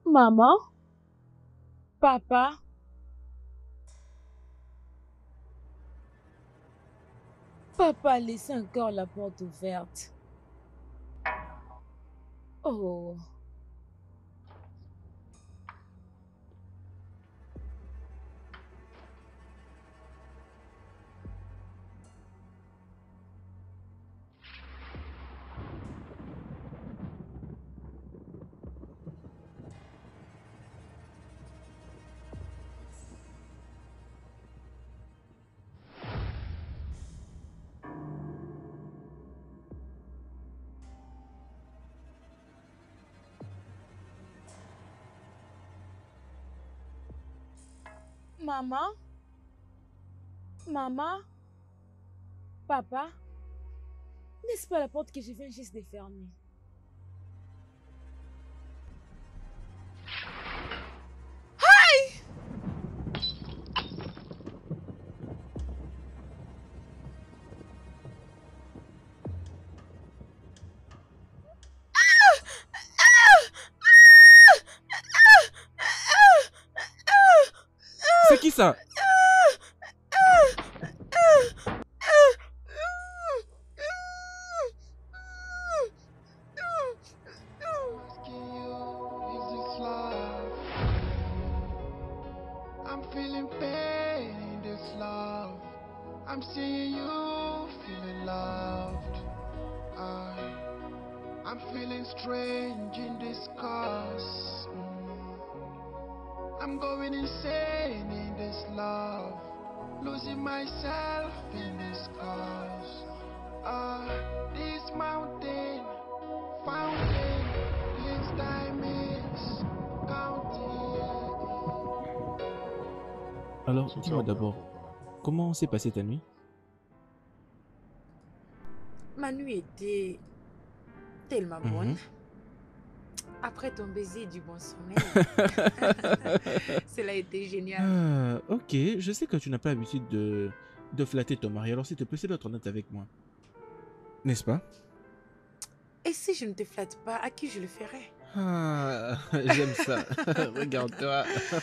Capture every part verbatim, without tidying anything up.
Maman, papa, papa laisse encore la porte ouverte. Oh, maman, maman, papa, n'est-ce pas la porte que je viens juste de fermer? C'est qui ça? I'm feeling pain in this love. I'm seeing you feeling loved. I, I'm feeling strange in this cause. Mm. I'm going insane in this love. Losing myself in this cause. Ah, this mountain, fountain, this time is counting. Alors, dis-moi d'abord, comment s'est passée ta nuit? Ma nuit était tellement bonne. Mhm. Après ton baiser et du bon sommeil, cela a été génial. Ah, ok, je sais que tu n'as pas l'habitude de, de flatter ton mari, alors s'il te plaît, c'est d'être honnête avec moi. N'est-ce pas? Et si je ne te flatte pas, à qui je le ferais? Ah, j'aime ça. Regarde-toi.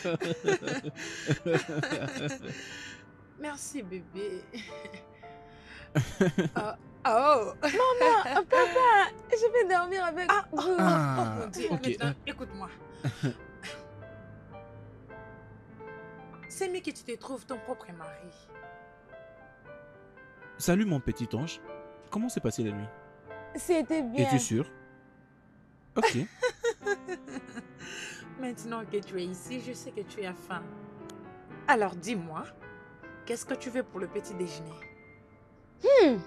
Merci bébé. Oh, oh. Maman, papa, je vais dormir avec Ah, oh, vous. oh, Ah, oh mon Dieu. ok. Maintenant, écoute-moi. C'est mieux que tu te trouves ton propre mari. Salut mon petit ange. Comment s'est passée la nuit? C'était bien. Es-tu sûr? Ok. Maintenant que tu es ici, je sais que tu as faim. Alors dis-moi, qu'est-ce que tu veux pour le petit déjeuner? Hmm.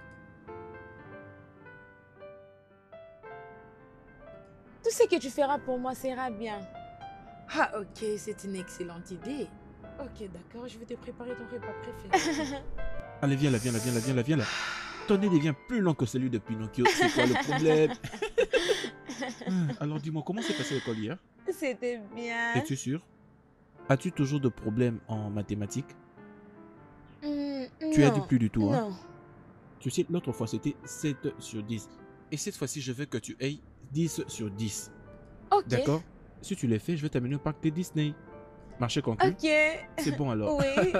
Tout ce que tu feras pour moi sera bien. Ah ok, c'est une excellente idée. Ok, d'accord, je vais te préparer ton repas préféré. Allez, viens là, viens là, viens là, viens là, viens là. Ton nez devient plus long que celui de Pinocchio. C'est quoi le problème? Ah, alors dis-moi, comment s'est passé l'école hier? C'était bien. Es-tu sûr? As-tu toujours de problèmes en mathématiques? Hmm, Tu as non, dit plus du tout, hein? non. Tu sais, l'autre fois c'était sept sur dix. Et cette fois-ci, je veux que tu aies dix sur dix. Ok. D'accord? Si tu les fais, je vais t'amener au parc de Disney. Marché conclu? Ok. C'est bon alors. Oui.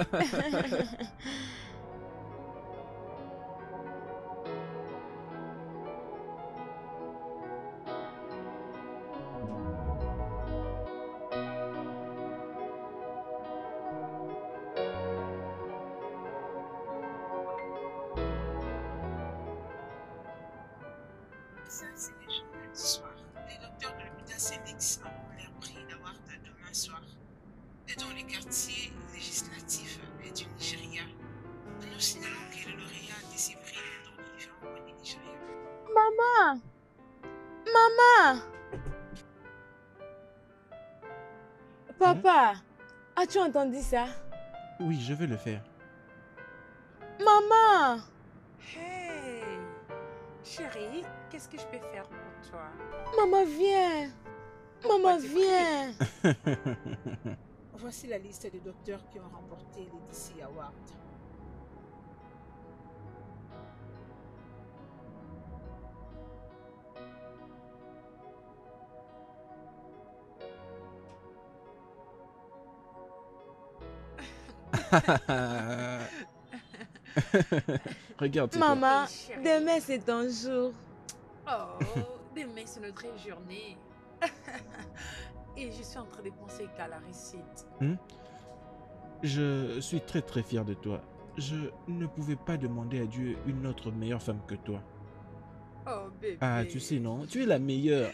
Ça, c'est les journaux du soir. Les docteurs de l'hôpital Sénix auront l'air pris d'avoir ta demain soir. Et dans les quartiers législatifs du Nigeria, nous signalons que le lauréat de ces prix est dans différents coins du Nigeria. Maman. Maman. Papa, as-tu entendu ça? Oui, je vais le faire. Maman. Hey, chérie, qu'est-ce que je peux faire pour toi? Maman, viens. Pourquoi Maman, tu viens. Voici la liste des docteurs qui ont remporté les D C Awards. Regarde, c'est toi. Maman, Hey, chérie. demain c'est ton jour. Oh, demain c'est notre journée. Et je suis en train de penser qu'à la réussite. Hmm? Je suis très très fier de toi. Je ne pouvais pas demander à Dieu une autre meilleure femme que toi. Oh, bébé. Ah, tu sais, non? Tu es la meilleure.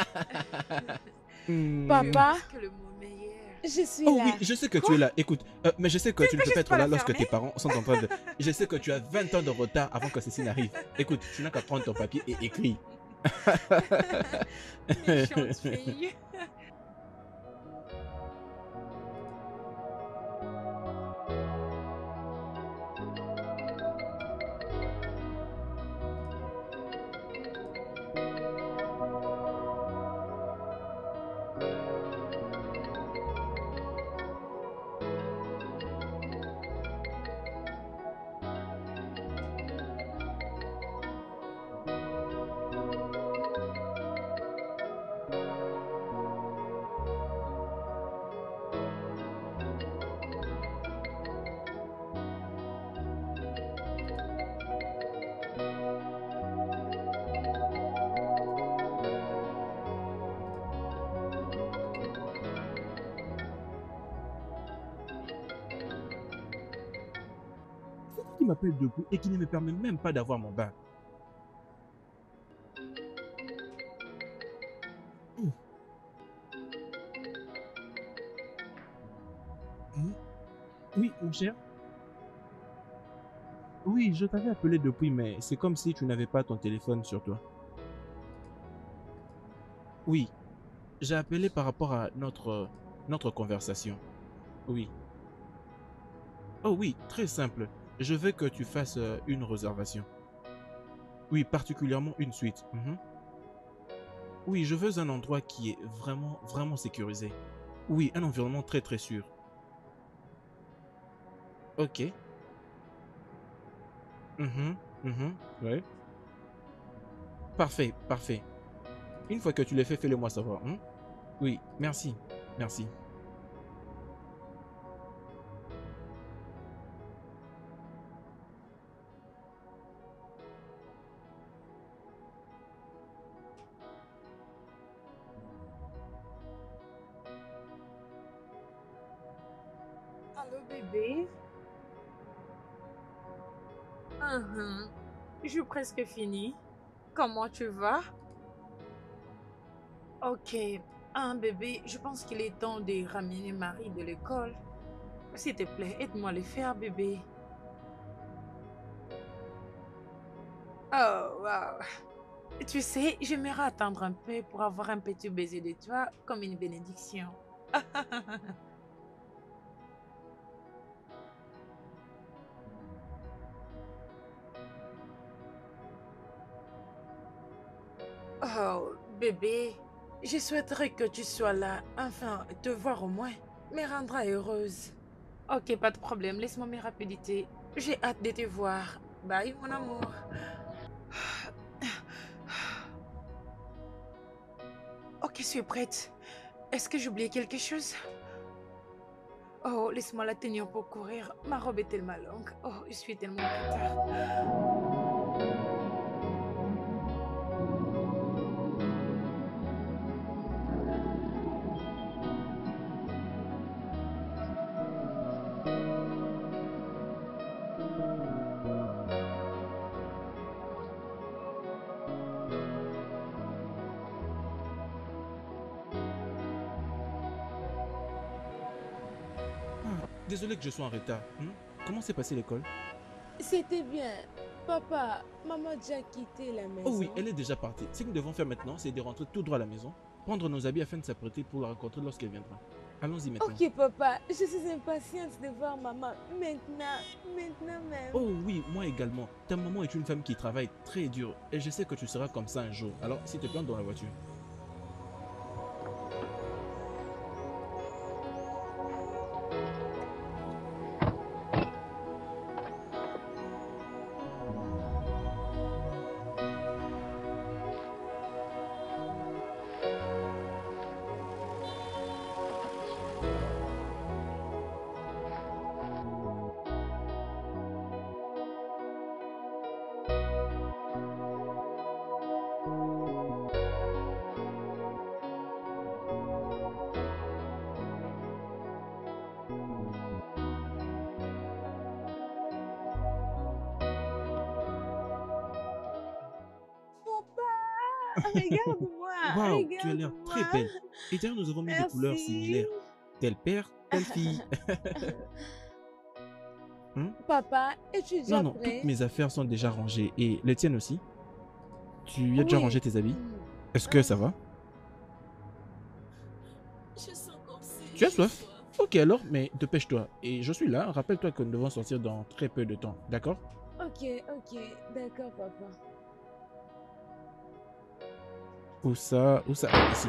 Hmm. Papa, Que le mot meilleur. je suis Oh là. oui, je sais que tu es là. Écoute, euh, mais je sais que tu ne peux juste pas être pas là la lorsque tes fermer? parents sont en train de... Je sais que tu as vingt ans de retard avant que ceci n'arrive. Écoute, tu n'as qu'à prendre ton papier et écrire. Méchante fille. C'est qui m'appelle debout et qui ne me permet même pas d'avoir mon bain. Hmm. Hmm. Oui, mon cher. Oui, je t'avais appelé depuis, mais c'est comme si tu n'avais pas ton téléphone sur toi. Oui, j'ai appelé par rapport à notre, notre conversation. Oui. Oh oui, très simple. Je veux que tu fasses euh, une réservation. Oui, particulièrement une suite. Mhm. Oui, je veux un endroit qui est vraiment, vraiment sécurisé. Oui, un environnement très, très sûr. Ok. Mhm, mhm, ouais. Parfait, parfait. Une fois que tu l'as fait, fais-le moi savoir. Hein? Oui, merci, merci. Allô, bébé? Mhm. Je suis presque fini. Comment tu vas? Ok. Un bébé, je pense qu'il est temps de ramener Marie de l'école. S'il te plaît, aide-moi à le faire, bébé. Oh, wow. Tu sais, j'aimerais attendre un peu pour avoir un petit baiser de toi comme une bénédiction. Oh, bébé, je souhaiterais que tu sois là. Enfin, te voir au moins me rendra heureuse. Ok, pas de problème. Laisse-moi mes rapidités. J'ai hâte de te voir. Bye, mon amour. Ok, je suis prête. Est-ce que j'ai oublié quelque chose? Oh, laisse-moi la tenir pour courir. Ma robe est tellement longue. Oh, je suis tellement en retard. Ah, désolé que je sois en retard. Hmm? Comment s'est passée l'école? C'était bien. Papa, maman a déjà quitté la maison. Oh oui, elle est déjà partie. Ce que nous devons faire maintenant, c'est de rentrer tout droit à la maison, prendre nos habits afin de s'apprêter pour la rencontrer lorsqu'elle viendra. Allons-y maintenant. Ok, papa, je suis impatiente de voir maman. Maintenant, maintenant même. Oh oui, moi également. Ta maman est une femme qui travaille très dur et je sais que tu seras comme ça un jour. Alors, s'il te plaît, entre dans la voiture. Regarde-moi. Waouh, tu as l'air Regarde-moi. très belle. Et d'ailleurs, nous avons mis des couleurs Merci. similaires. Tel père, telle fille. Hmm? Papa, es-tu déjà Non, non, prêt? toutes mes affaires sont déjà rangées. Et les tiennes aussi? Tu as déjà Oui. rangé tes habits? Hmm. Est-ce que ça va? Je sens comme si Tu as j'ai soif? Ok alors, mais dépêche-toi. Et je suis là, rappelle-toi que nous devons sortir dans très peu de temps, d'accord? Ok, ok, d'accord, papa. Où ça? Où ça? Ah, ici.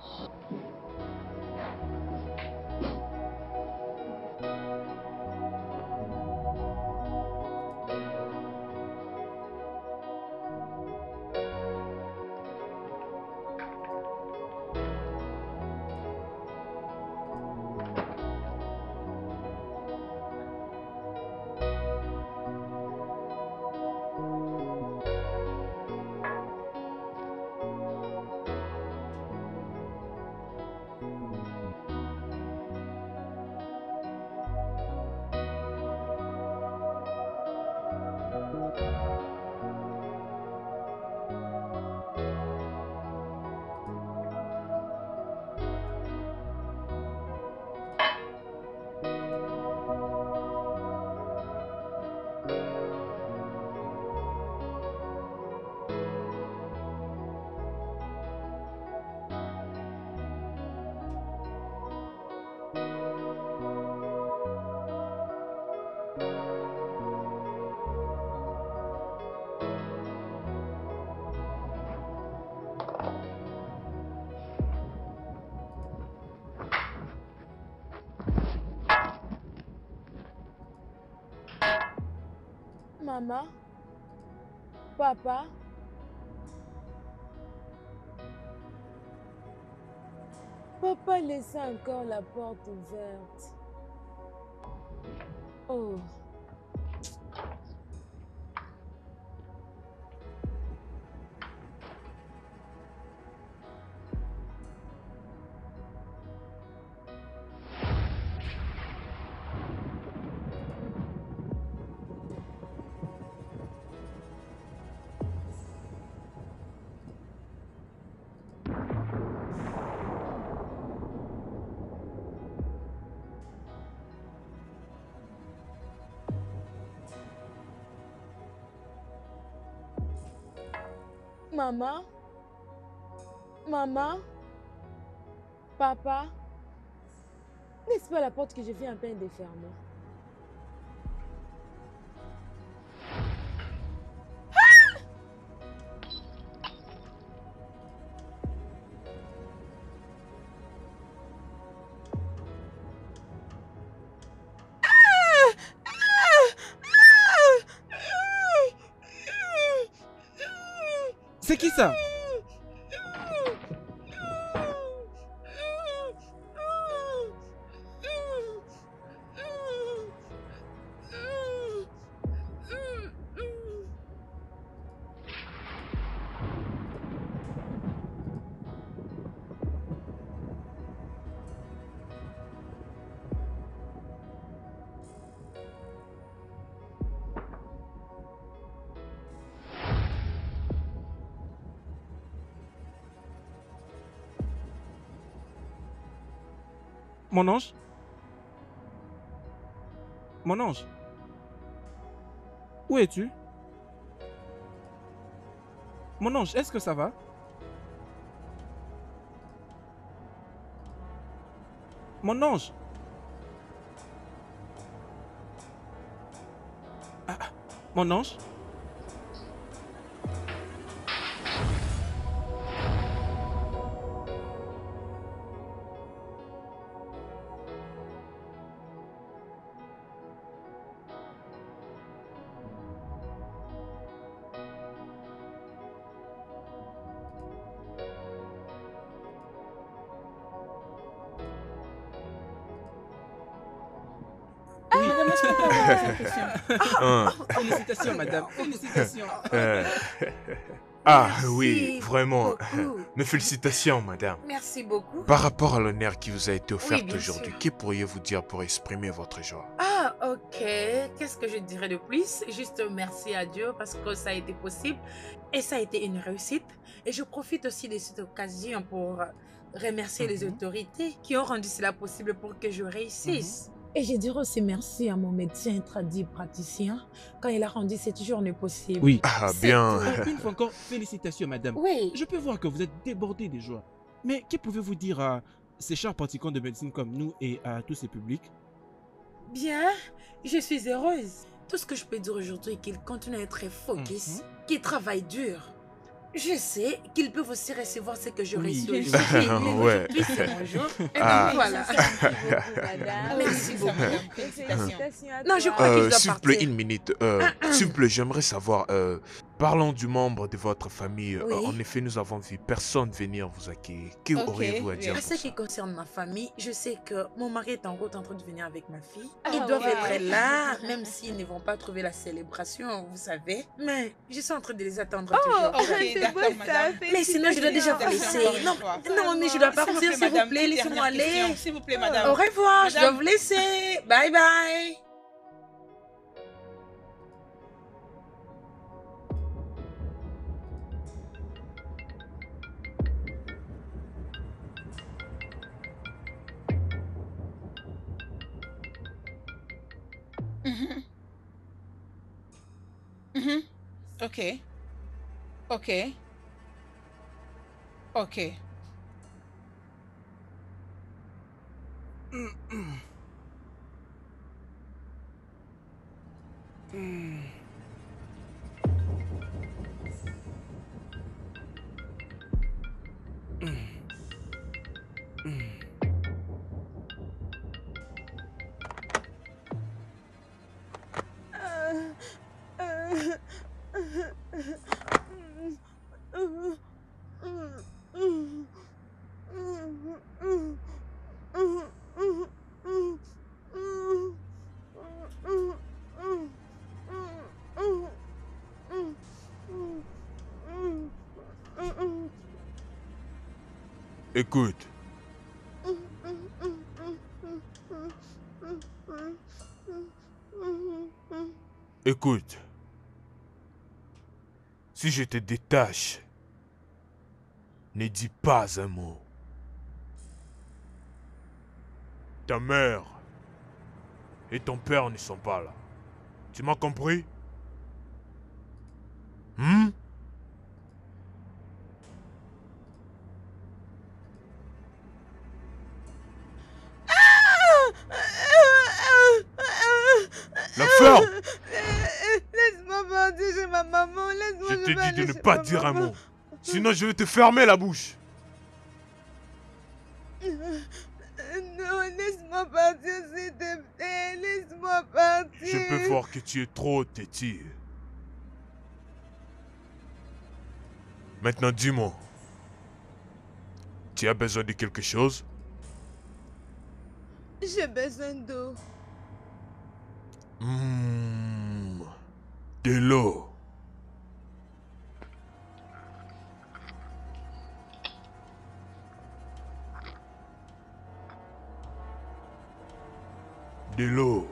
Maman? Papa? Papa laissait encore la porte ouverte. Oh. Maman? Maman? Papa? N'est-ce pas la porte que je viens à peine de fermer? C'est qui ça? Mon ange? Mon ange? Où es-tu? Mon ange, est-ce que ça va? Mon ange? Ah, ah, mon ange? Madame, est-ce que vous avez des questions? Hein. Félicitations, madame. Félicitations. Euh, Ah Merci oui, vraiment. beaucoup. Mes félicitations, madame. Merci beaucoup. Par rapport à l'honneur qui vous a été offert bien aujourd'hui, sûr. que pourriez-vous dire pour exprimer votre joie? Ah, ok. Qu'est-ce que je dirais de plus? Juste merci à Dieu parce que ça a été possible et ça a été une réussite. Et je profite aussi de cette occasion pour remercier les Mhm. autorités qui ont rendu cela possible pour que je réussisse. Et je dirais aussi merci à mon médecin traduit praticien quand il a rendu cette journée possible. Oui. Ah C'est bien. tout. Une fois encore, félicitations, madame. Oui. Je peux voir que vous êtes débordé de joie. Mais que pouvez-vous dire à ces chers pratiquants de médecine comme nous et à tous ces publics? Bien, je suis heureuse. Tout ce que je peux dire aujourd'hui est qu'ils continuent à être focus, Mhm. qu'ils travaillent dur. Je sais qu'ils peuvent aussi recevoir ce que je Oui. reçois Bien aujourd'hui. sûr. Mais Ouais. aujourd'hui, c'est mon jour. Et donc, Ah. voilà. Merci beaucoup, madame. Merci beaucoup. Félicitations à Non, je toi. crois que je Euh, dois s'il vous plaît, partir. une minute. Euh, s'il vous plaît, j'aimerais savoir, euh, parlons du membre de votre famille. Euh, Oui. en effet, nous avons vu personne venir vous accueillir. Que Ok, auriez-vous à dire oui. À pour ce ça? qui concerne ma famille, je sais que mon mari est en route en train de venir avec ma fille. Ah, Ils doivent ouais. être là, même s'ils ne vont pas trouver la célébration, vous savez. Mais je suis en train de les attendre toujours. Ok, C'est beau d'accord, ça. madame. Mais sinon, je dois déjà vous laisser. Non, non, mais je dois partir, s'il vous madame, plaît, une laissez-moi dernière question. aller. S'il vous plaît, madame. Au revoir, je dois Madame. vous laisser. Bye bye. Mhm. Mhm. Ok. Ok. Ok. Écoute, écoute. Si je te détache, ne dis pas un mot. Ta mère et ton père ne sont pas là. Tu m'as compris? Hmm? La ferme! Laisse-moi partir chez ma maman. Laisse-moi. Je vais te dis aller de ne chez pas ma dire un maman. mot. Sinon, je vais te fermer la bouche. Non, laisse-moi partir, s'il te plaît. Laisse-moi partir. Je peux voir que tu es trop têtu. Maintenant, dis-moi. Tu as besoin de quelque chose? J'ai besoin d'eau. Hmm, de l'eau. De l'eau.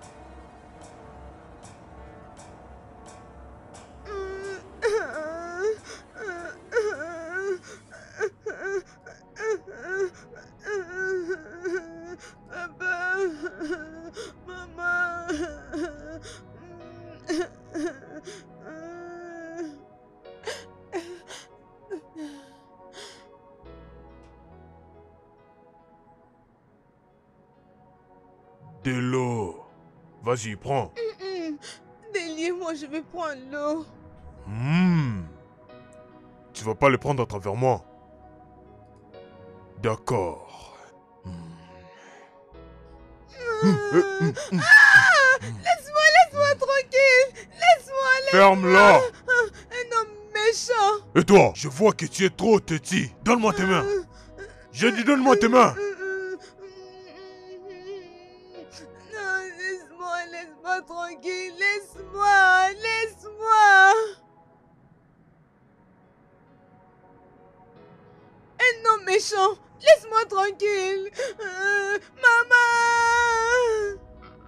Papa, maman. De l'eau. Vas-y, prends. Déliez-moi, je vais prendre l'eau. Hmm. Tu vas pas le prendre à travers moi. D'accord. Hmm. Laisse-moi, laisse-moi tranquille. Laisse-moi, laisse-moi. Ferme-la. Un homme méchant. Et toi, je vois que tu es trop têtu. Donne-moi tes mains. Je dis donne-moi tes mains. Non, laisse-moi, laisse-moi tranquille. Laisse-moi, laisse-moi. méchant. Laisse-moi tranquille. Euh, maman.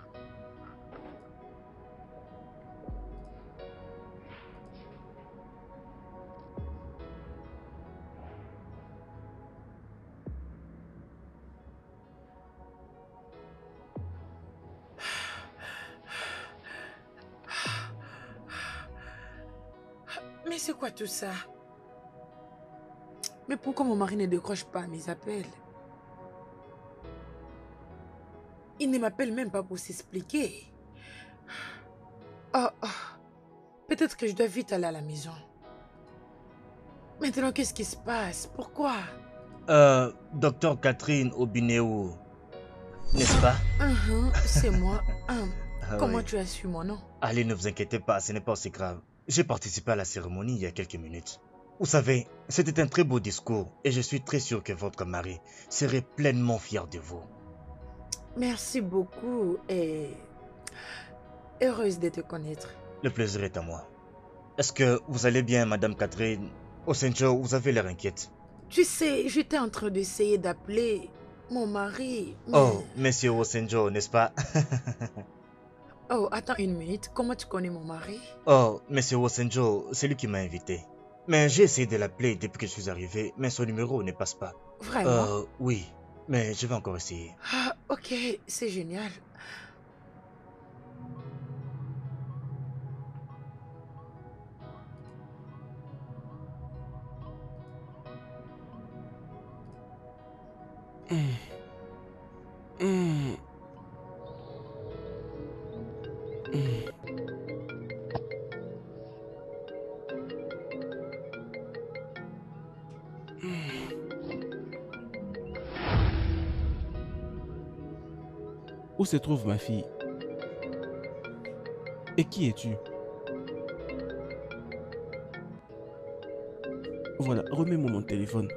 Mais c'est quoi tout ça? Mais pourquoi mon mari ne décroche pas mes appels? Il ne m'appelle même pas pour s'expliquer. Oh, oh. Peut-être que je dois vite aller à la maison. Maintenant, qu'est-ce qui se passe? Pourquoi? Euh, docteur Catherine Obinéo, n'est-ce pas? Uh-huh, c'est moi. Hum, Ah Comment oui. tu as su mon nom? Allez, ne vous inquiétez pas, ce n'est pas aussi grave. J'ai participé à la cérémonie il y a quelques minutes. Vous savez, c'était un très beau discours et je suis très sûr que votre mari serait pleinement fier de vous. Merci beaucoup et heureuse de te connaître. Le plaisir est à moi. Est-ce que vous allez bien, Madame Catherine? Osenjo, vous avez l'air inquiète. Tu sais, j'étais en train d'essayer d'appeler mon mari. Mais... Oh, Monsieur Osenjo, n'est-ce pas? Oh, attends une minute. Comment tu connais mon mari? Oh, Monsieur Osenjo, c'est lui qui m'a invité. Mais j'ai essayé de l'appeler depuis que je suis arrivé, mais son numéro ne passe pas. Vraiment? Euh, oui, mais je vais encore essayer. Ah, ok, c'est génial. Où se trouve ma fille? Et qui es-tu? Voilà, remets-moi mon téléphone.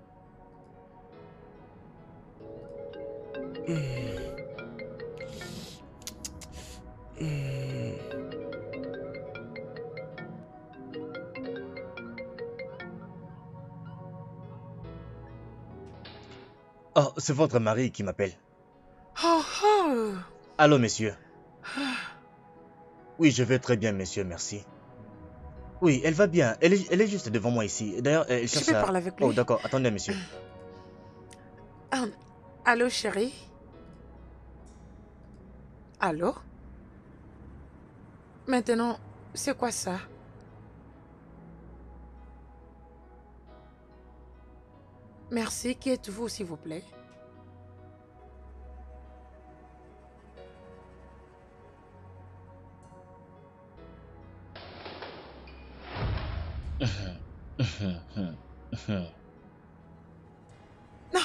Oh, c'est votre mari qui m'appelle. Oh, oh. Allô, monsieur? Oui, je vais très bien, monsieur, merci. Oui, elle va bien. Elle est, elle est juste devant moi ici. D'ailleurs, elle Je cherche peux à... parler avec lui? Oh, d'accord. Attendez, monsieur. Ah, allô, chérie? Allô? Maintenant, c'est quoi ça? Merci. Qui êtes-vous, s'il vous plaît? Non!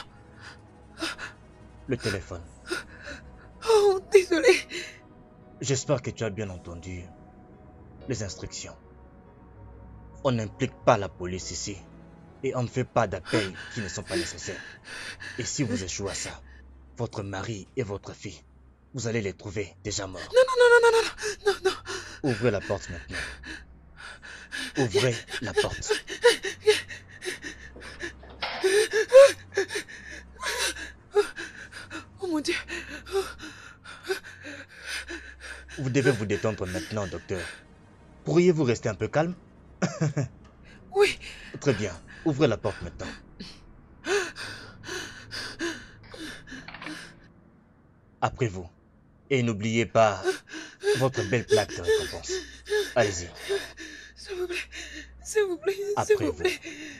Le téléphone. Oh, désolé. J'espère que tu as bien entendu les instructions. On n'implique pas la police ici. Et on ne fait pas d'appels qui ne sont pas nécessaires. Et si vous échouez à ça, votre mari et votre fille, vous allez les trouver déjà morts. Non, non, non, non, non, non, non, non. Ouvrez la porte maintenant. Ouvrez la porte. Oh mon Dieu. Vous devez vous détendre maintenant, docteur. Pourriez-vous rester un peu calme? Oui. Très bien. Ouvrez la porte maintenant. Après vous. Et n'oubliez pas votre belle plaque de récompense. Allez-y. S'il vous plaît. S'il vous plaît. S'il Après vous vous. plaît.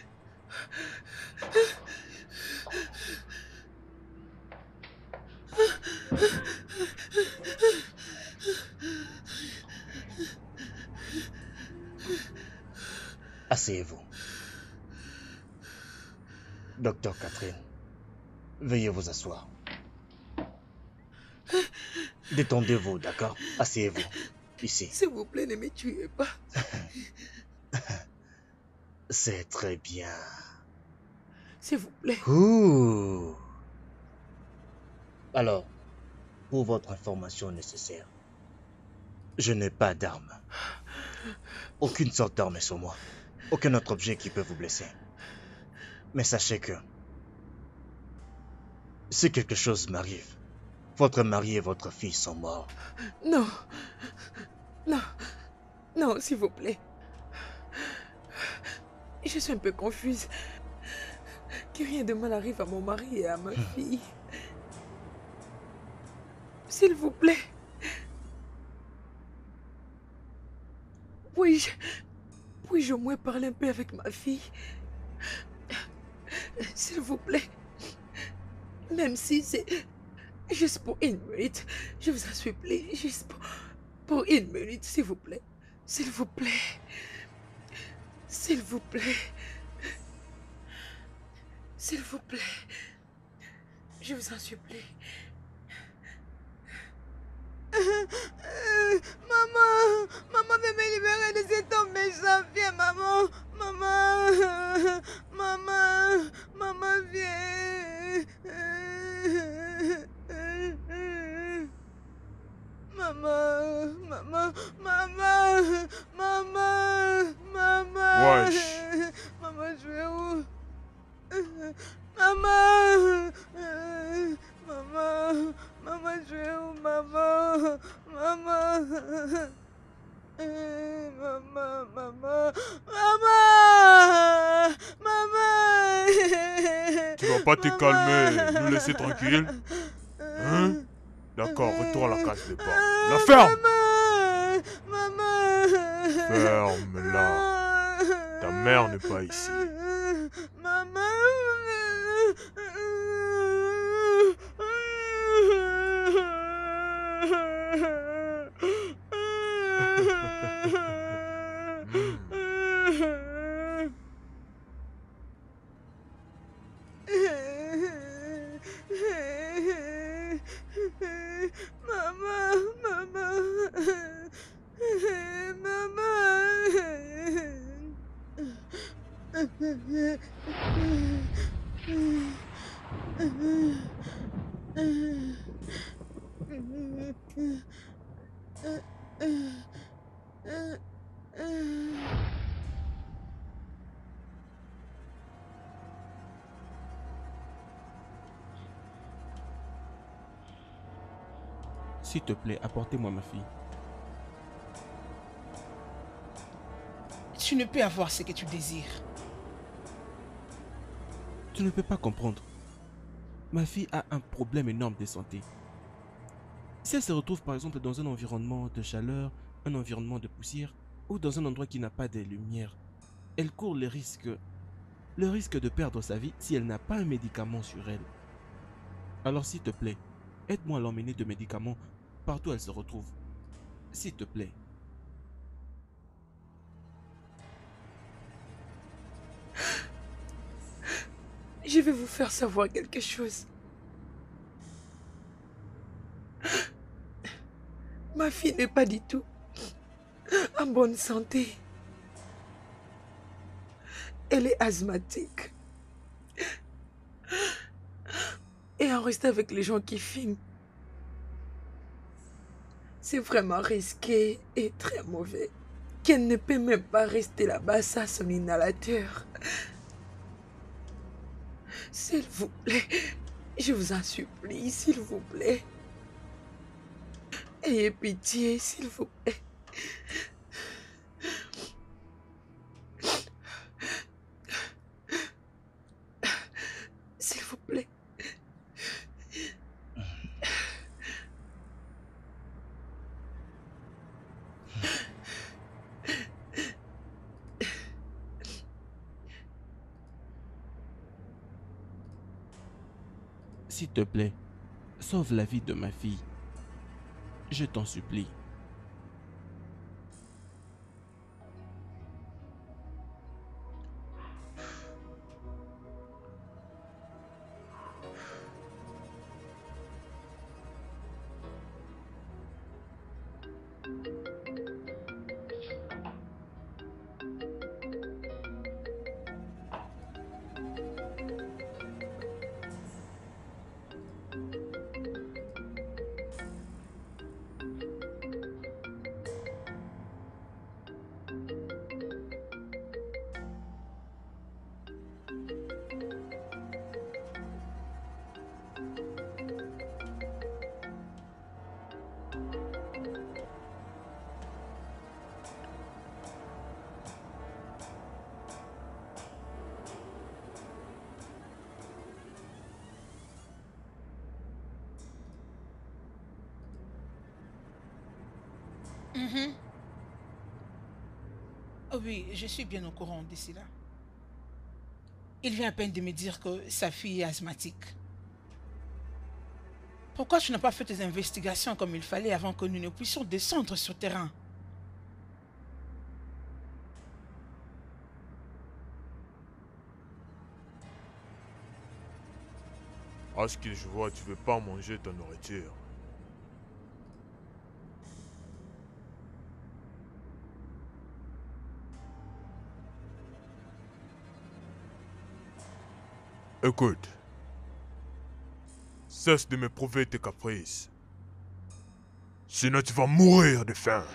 Asseyez-vous. Docteur Catherine, veuillez vous asseoir. Détendez-vous, d'accord? Asseyez-vous. Ici. S'il vous plaît, ne me tuez pas. C'est très bien. S'il vous plaît. Ouh. Alors, pour votre information nécessaire, je n'ai pas d'arme. Aucune sorte d'arme sur moi. Aucun autre objet qui peut vous blesser. Mais sachez que Si quelque chose m'arrive, votre mari et votre fille sont morts. Non. Non. Non, s'il vous plaît. Je suis un peu confuse. Que rien de mal arrive à mon mari et à ma fille. S'il vous plaît. Puis-je... Puis-je au moins parler un peu avec ma fille? S'il vous plaît. Même si c'est juste pour une minute. Je vous en supplie. Juste pour, pour une minute, s'il vous plaît. S'il vous plaît. S'il vous plaît. S'il vous plaît. Je vous en supplie. Maman, maman veut me libérer de cet homme méchant. Viens, maman, maman, maman, maman, viens. Maman, maman, maman, maman, maman. Wesh. Maman, je vais où? Maman, maman, maman, je vais où, maman, maman, maman, maman, maman, maman. Tu vas pas te calmer, nous laisser tranquille? Hein? D'accord, retourne à la case départ. La ferme! Maman, Ferme-la. Ta mère n'est pas ici. Maman. Maman, maman, S'il te plaît, apportez-moi ma fille. Tu ne peux avoir ce que tu désires. Tu ne peux pas comprendre. Ma fille a un problème énorme de santé. Si elle se retrouve par exemple dans un environnement de chaleur, un environnement de poussière, ou dans un endroit qui n'a pas de lumière, elle court le risque, le risque de perdre sa vie si elle n'a pas un médicament sur elle. Alors s'il te plaît, aide-moi à l'emmener de médicaments partout où elle se retrouve. S'il te plaît. Je vais vous faire savoir quelque chose. Ma fille n'est pas du tout en bonne santé. Elle est asthmatique. Et en rester avec les gens qui fument, c'est vraiment risqué et très mauvais. Qu'elle ne peut même pas rester là-bas sans son inhalateur. S'il vous plaît, je vous en supplie, s'il vous plaît. Ayez pitié, s'il vous plaît. S'il vous plaît. S'il te plaît, sauve la vie de ma fille. Je t'en supplie. Mhm. Oh oui, je suis bien au courant de cela. Il vient à peine de me dire que sa fille est asthmatique. Pourquoi tu n'as pas fait tes investigations comme il fallait avant que nous ne puissions descendre sur le terrain? À ce que je vois, tu veux pas manger ta nourriture. Écoute. Cesse de me prouver tes caprices. Sinon tu vas mourir de faim.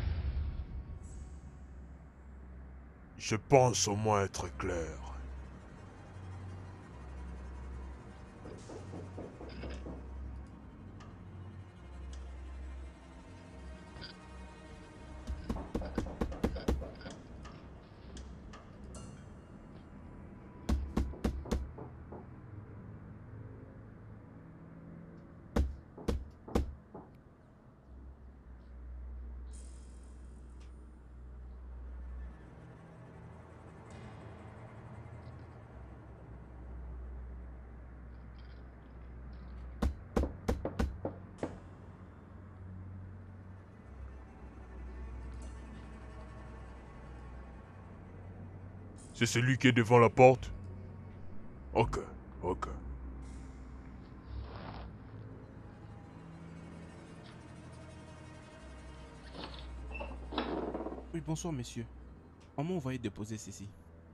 Je pense au moins être clair. C'est celui qui est devant la porte? Ok, ok. Oui, bonsoir, messieurs. On m'a envoyé déposer ceci.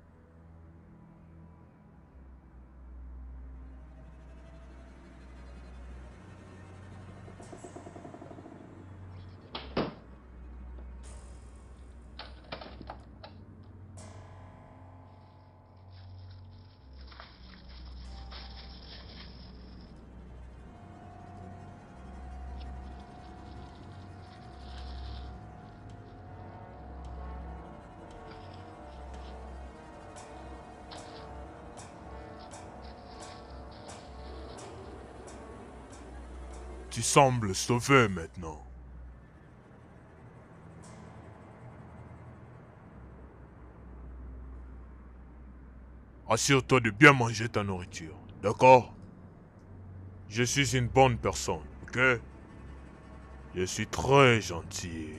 Tu sembles sauvé maintenant. Assure-toi de bien manger ta nourriture, d'accord? Je suis une bonne personne, ok? Je suis très gentil.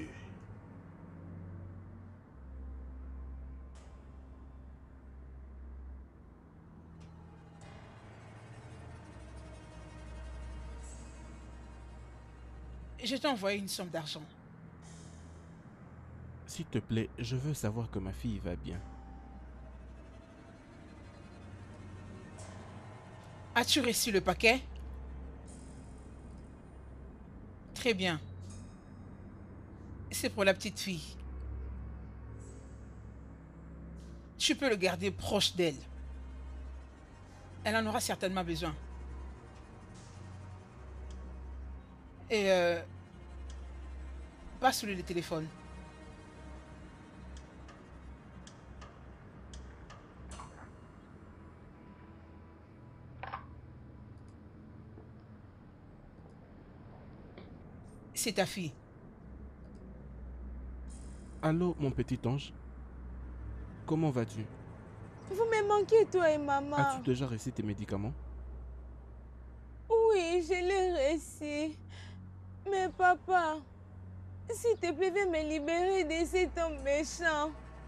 Je t'ai envoyé une somme d'argent. S'il te plaît, je veux savoir que ma fille va bien. As-tu reçu le paquet? Très bien. C'est pour la petite fille. Tu peux le garder proche d'elle. Elle en aura certainement besoin. Et euh, passe-lui le téléphone. C'est ta fille. Allô, mon petit ange. Comment vas-tu? Vous me manquez, toi et maman. As-tu déjà reçu tes médicaments? Oui, je l'ai reçu. Mais papa, s'il te plaît, viens me libérer de cet homme méchant.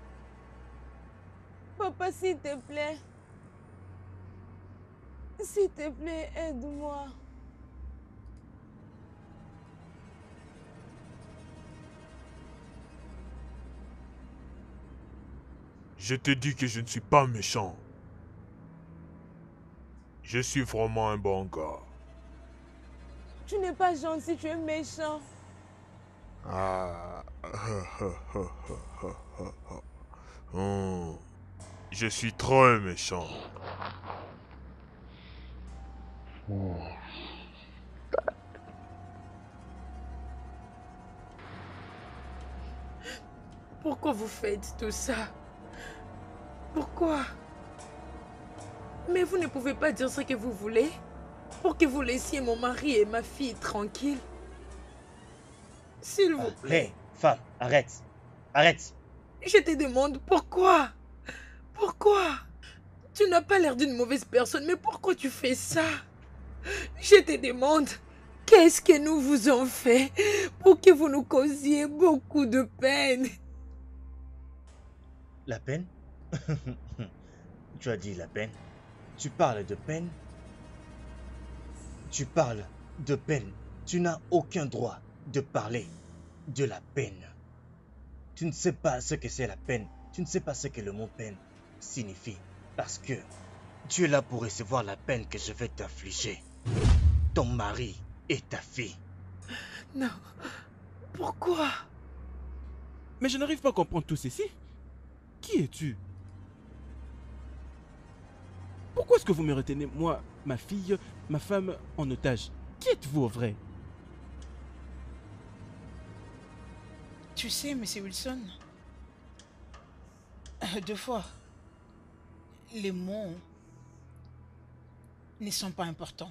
Papa, s'il te plaît. S'il te plaît, aide-moi. Je te dis que je ne suis pas méchant. Je suis vraiment un bon gars. Tu n'es pas gentil, tu es méchant. Ah. Hmm. Je suis très méchant. Pourquoi vous faites tout ça? Pourquoi? Mais vous ne pouvez pas dire ce que vous voulez pour que vous laissiez mon mari et ma fille tranquilles. S'il vous plaît. Hé, Femme, arrête. Arrête. Je te demande pourquoi? Pourquoi? Tu n'as pas l'air d'une mauvaise personne, mais pourquoi tu fais ça? Je te demande, qu'est-ce que nous vous avons fait pour que vous nous causiez beaucoup de peine? La peine? Tu as dit la peine? Tu parles de peine? Tu parles de peine. Tu n'as aucun droit de parler de la peine. Tu ne sais pas ce que c'est la peine. Tu ne sais pas ce que le mot peine signifie. Parce que tu es là pour recevoir la peine que je vais t'infliger. Ton mari et ta fille. Non. Pourquoi? Mais je n'arrive pas à comprendre tout ceci. Qui es-tu? Pourquoi est-ce que vous me retenez, moi, ma fille, ma femme, en otage? Qui êtes-vous au vrai? Tu sais, monsieur Wilson, euh, deux fois, les mots ne sont pas importants.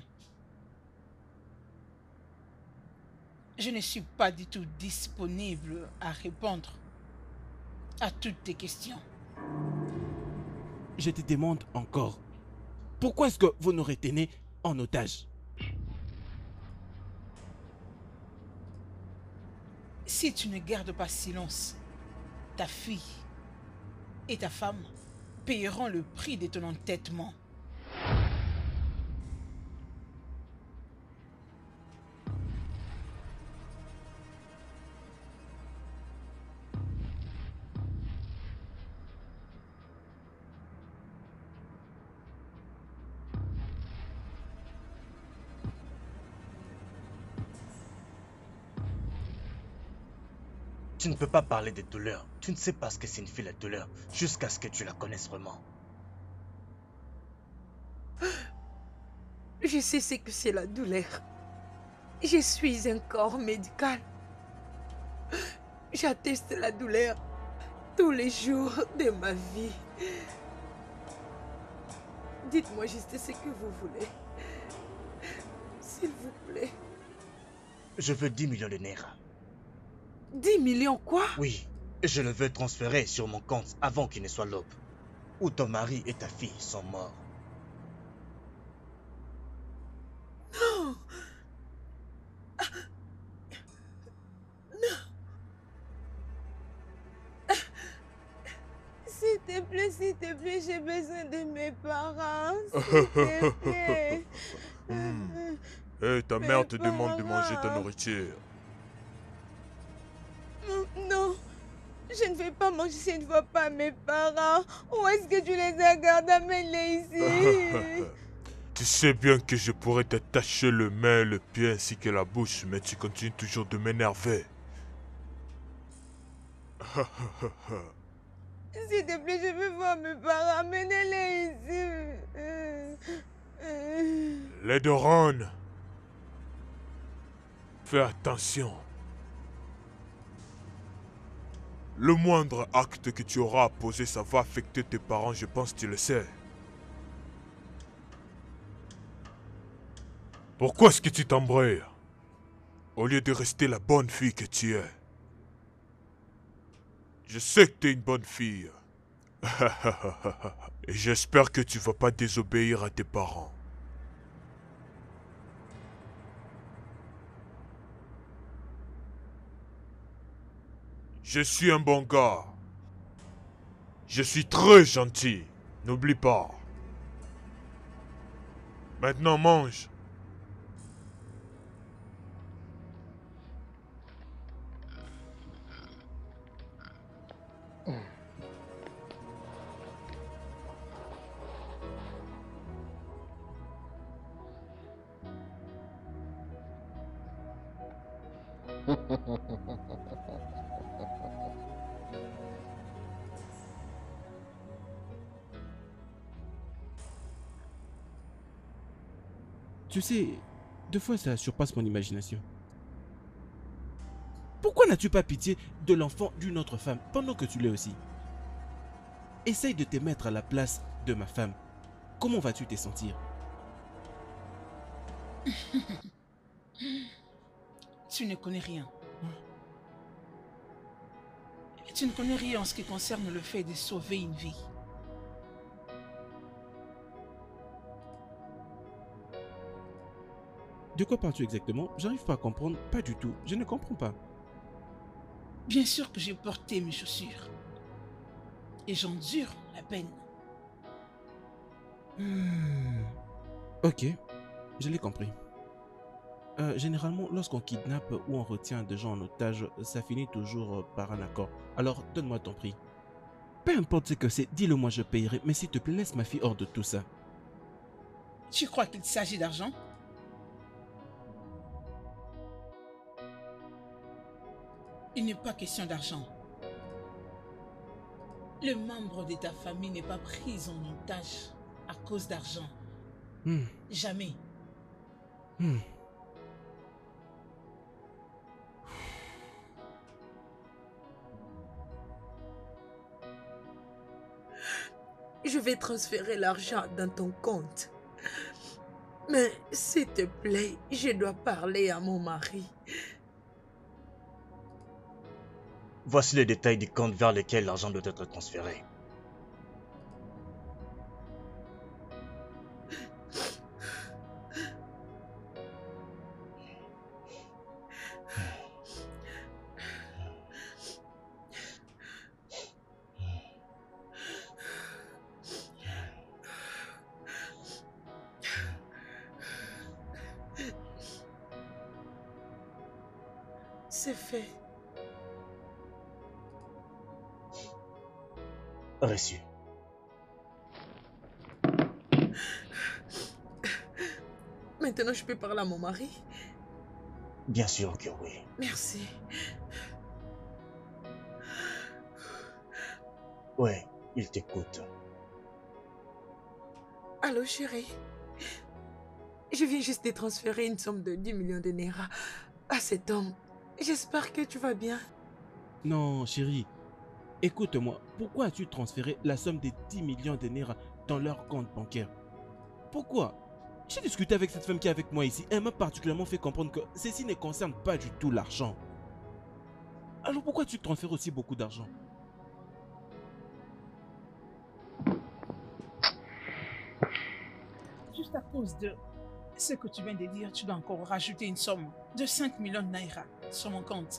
Je ne suis pas du tout disponible à répondre à toutes tes questions. Je te demande encore. Pourquoi est-ce que vous nous retenez en otage? Si tu ne gardes pas silence, ta fille et ta femme paieront le prix de ton entêtement. Tu ne peux pas parler de douleur. Tu ne sais pas ce que signifie la douleur jusqu'à ce que tu la connaisses vraiment. Je sais ce que c'est la douleur. Je suis un corps médical. J'atteste la douleur tous les jours de ma vie. Dites-moi juste ce que vous voulez. S'il vous plaît. Je veux dix millions de naira. dix millions quoi? Oui, je le veux transférer sur mon compte avant qu'il ne soit l'aube. Où ton mari et ta fille sont morts. Non. Non. S'il te plaît, s'il te plaît, j'ai besoin de mes parents. S'il te plaît. Hmm. Hey, ta Mes mère te demande de parents. manger ta nourriture. Non, je ne vais pas manger si je ne vois pas mes parents. Où est-ce que tu les as gardés? Amène-les ici. Tu sais bien que je pourrais t'attacher le main, le pied ainsi que la bouche, mais tu continues toujours de m'énerver. S'il te plaît, je veux voir mes parents. Amenez-les ici. Les Doron, fais attention. Le moindre acte que tu auras à poser, ça va affecter tes parents, je pense que tu le sais. Pourquoi est-ce que tu t'embrouilles au lieu de rester la bonne fille que tu es? Je sais que tu es une bonne fille. Et j'espère que tu vas pas désobéir à tes parents. Je suis un bon gars. Je suis très gentil. N'oublie pas. Maintenant, mange. Tu sais, deux fois ça surpasse mon imagination. Pourquoi n'as-tu pas pitié de l'enfant d'une autre femme pendant que tu l'es aussi? Essaye de te mettre à la place de ma femme. Comment vas-tu te sentir? Tu ne connais rien. Tu ne connais rien en ce qui concerne le fait de sauver une vie. De quoi parles-tu exactement? J'arrive pas à comprendre. Pas du tout. Je ne comprends pas. Bien sûr que j'ai porté mes chaussures. Et j'endure la peine. Hmm. Ok, je l'ai compris. Euh, généralement, lorsqu'on kidnappe ou on retient des gens en otage, ça finit toujours euh, par un accord. Alors, donne-moi ton prix. Peu importe ce que c'est, dis-le moi, je payerai. Mais s'il te plaît, laisse ma fille hors de tout ça. Tu crois qu'il s'agit d'argent? Il n'est pas question d'argent. Le membre de ta famille n'est pas pris en otage à cause d'argent. Hmm. Jamais. Hmm. Je vais transférer l'argent dans ton compte. Mais s'il te plaît, je dois parler à mon mari. Voici les détails du compte vers lequel l'argent doit être transféré. C'est fait. Reçu. Maintenant, je peux parler à mon mari? Bien sûr que oui. Merci. Ouais, il t'écoute. Allô, chérie? Je viens juste de transférer une somme de dix millions de Naira à cet homme. J'espère que tu vas bien. Non, chérie. Écoute-moi, pourquoi as-tu transféré la somme de dix millions de Naira dans leur compte bancaire? Pourquoi? J'ai discuté avec cette femme qui est avec moi ici. Elle m'a particulièrement fait comprendre que ceci ne concerne pas du tout l'argent. Alors pourquoi tu transfères aussi beaucoup d'argent? Juste à cause de ce que tu viens de dire, tu dois encore rajouter une somme de cinq millions de Naira sur mon compte.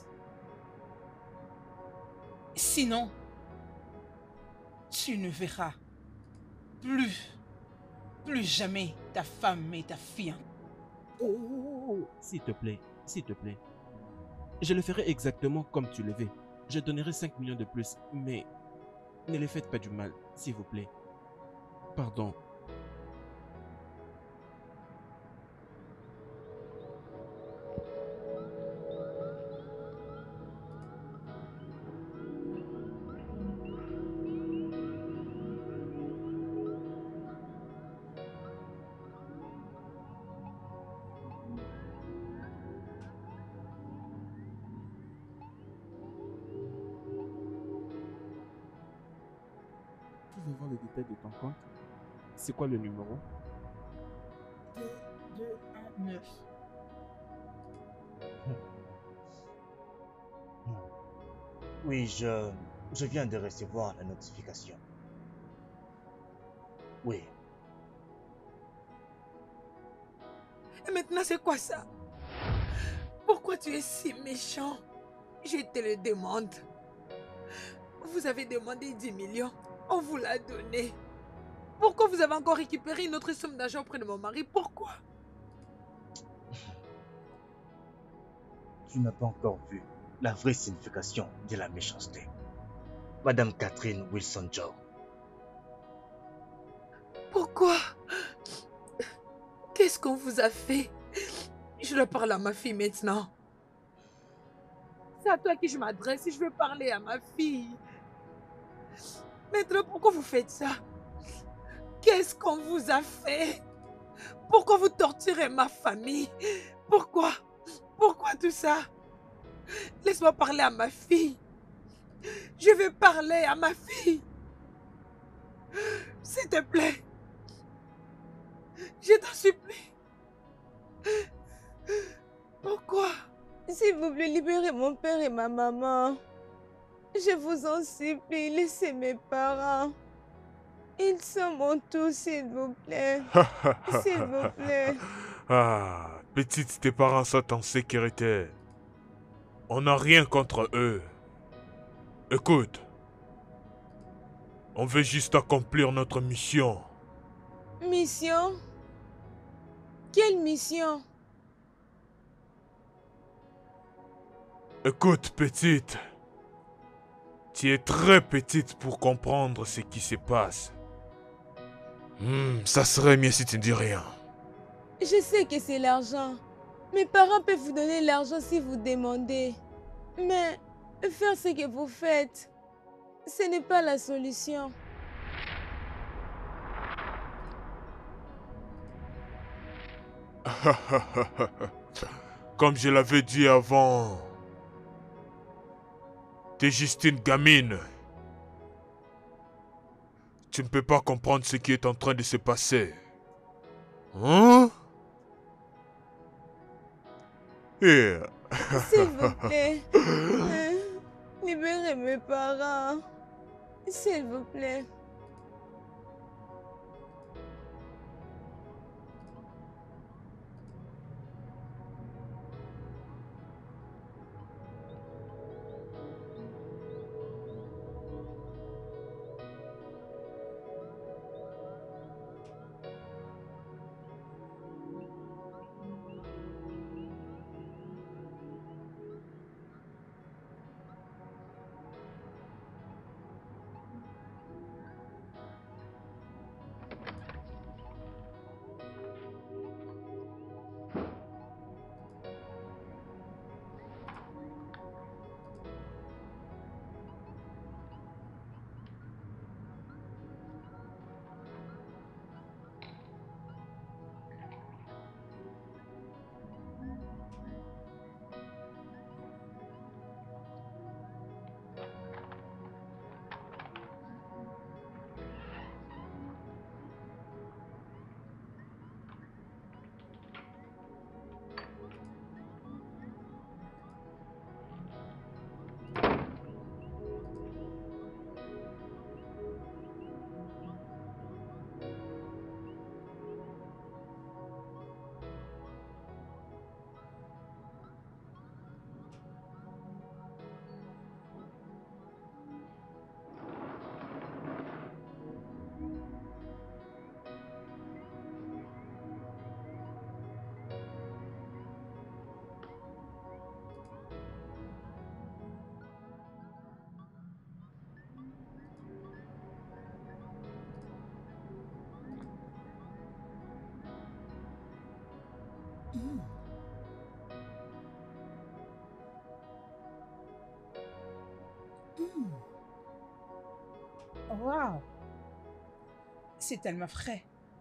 Sinon, tu ne verras plus, plus jamais ta femme et ta fille. Oh, s'il te plaît, s'il te plaît. Je le ferai exactement comme tu le veux. Je donnerai cinq millions de plus, mais ne les faites pas du mal, s'il vous plaît. Pardon. Je veux voir les détails de ton compte. C'est quoi le numéro? deux, deux, un, neuf. Oui, je, je viens de recevoir la notification. Oui. Et maintenant, c'est quoi ça? Pourquoi tu es si méchant? Je te le demande. Vous avez demandé dix millions. On vous l'a donné. Pourquoi vous avez encore récupéré une autre somme d'argent auprès de mon mari? Pourquoi? Tu n'as pas encore vu la vraie signification de la méchanceté. Madame Catherine Wilson-Joe. Pourquoi? Qu'est-ce qu'on vous a fait? Je dois parler à ma fille maintenant. C'est à toi que je m'adresse et je veux parler à ma fille. Maintenant, pourquoi vous faites ça? Qu'est-ce qu'on vous a fait? Pourquoi vous torturez ma famille? Pourquoi? Pourquoi tout ça? Laisse-moi parler à ma fille. Je veux parler à ma fille. S'il te plaît. Je t'en supplie. Pourquoi? S'il vous plaît, libérez mon père et ma maman. Je vous en supplie, laissez mes parents. Ils sont mon tout, s'il vous plaît. S'il vous plaît. Ah, petite, tes parents sont en sécurité. On n'a rien contre eux. Écoute, on veut juste accomplir notre mission. Mission? Quelle mission? Écoute, petite. Tu es très petite pour comprendre ce qui se passe. Hmm, ça serait mieux si tu ne dis rien. Je sais que c'est l'argent. Mes parents peuvent vous donner l'argent si vous demandez. Mais faire ce que vous faites, ce n'est pas la solution. Comme je l'avais dit avant, t'es juste une gamine. Tu ne peux pas comprendre ce qui est en train de se passer. Hein? Yeah. S'il vous plaît, euh, libérez mes parents. S'il vous plaît. Mm. Mm. Wow. C'est tellement frais.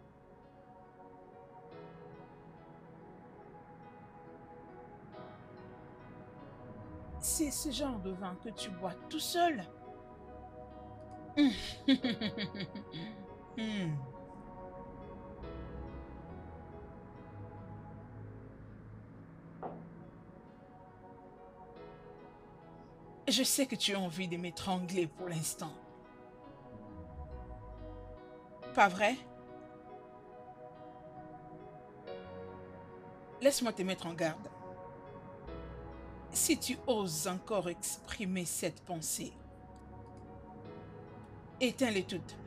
C'est ce genre de vin que tu bois tout seul. Mm. Mm. Je sais que tu as envie de m'étrangler pour l'instant. Pas vrai? Laisse-moi te mettre en garde. Si tu oses encore exprimer cette pensée, éteins-les toutes.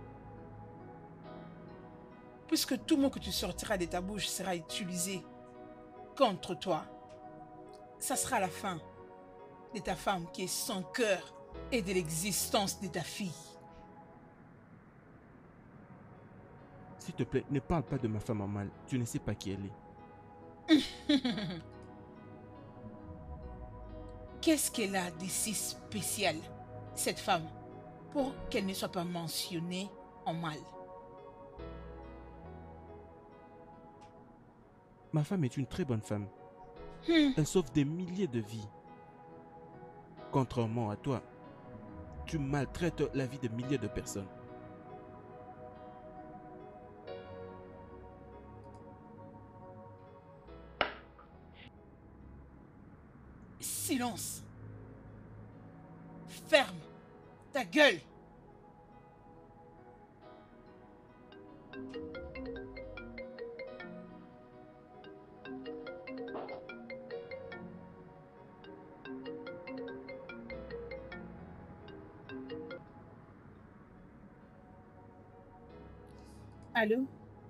Puisque tout mot que tu sortiras de ta bouche sera utilisé contre toi, ça sera la fin de ta femme qui est sans cœur et de l'existence de ta fille. S'il te plaît, ne parle pas de ma femme en mal. Tu ne sais pas qui elle est. Qu'est-ce qu'elle a de si spécial, cette femme, pour qu'elle ne soit pas mentionnée en mal? Ma femme est une très bonne femme. Hmm. Elle sauve des milliers de vies. Contrairement à toi, tu maltraites la vie de milliers de personnes. Silence. Ferme ta gueule. Allô?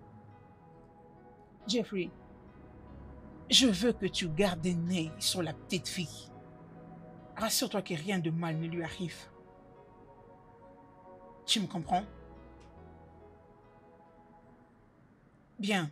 Jeffrey, je veux que tu gardes un œil sur la petite fille. Rassure-toi que rien de mal ne lui arrive. Tu me comprends? Bien.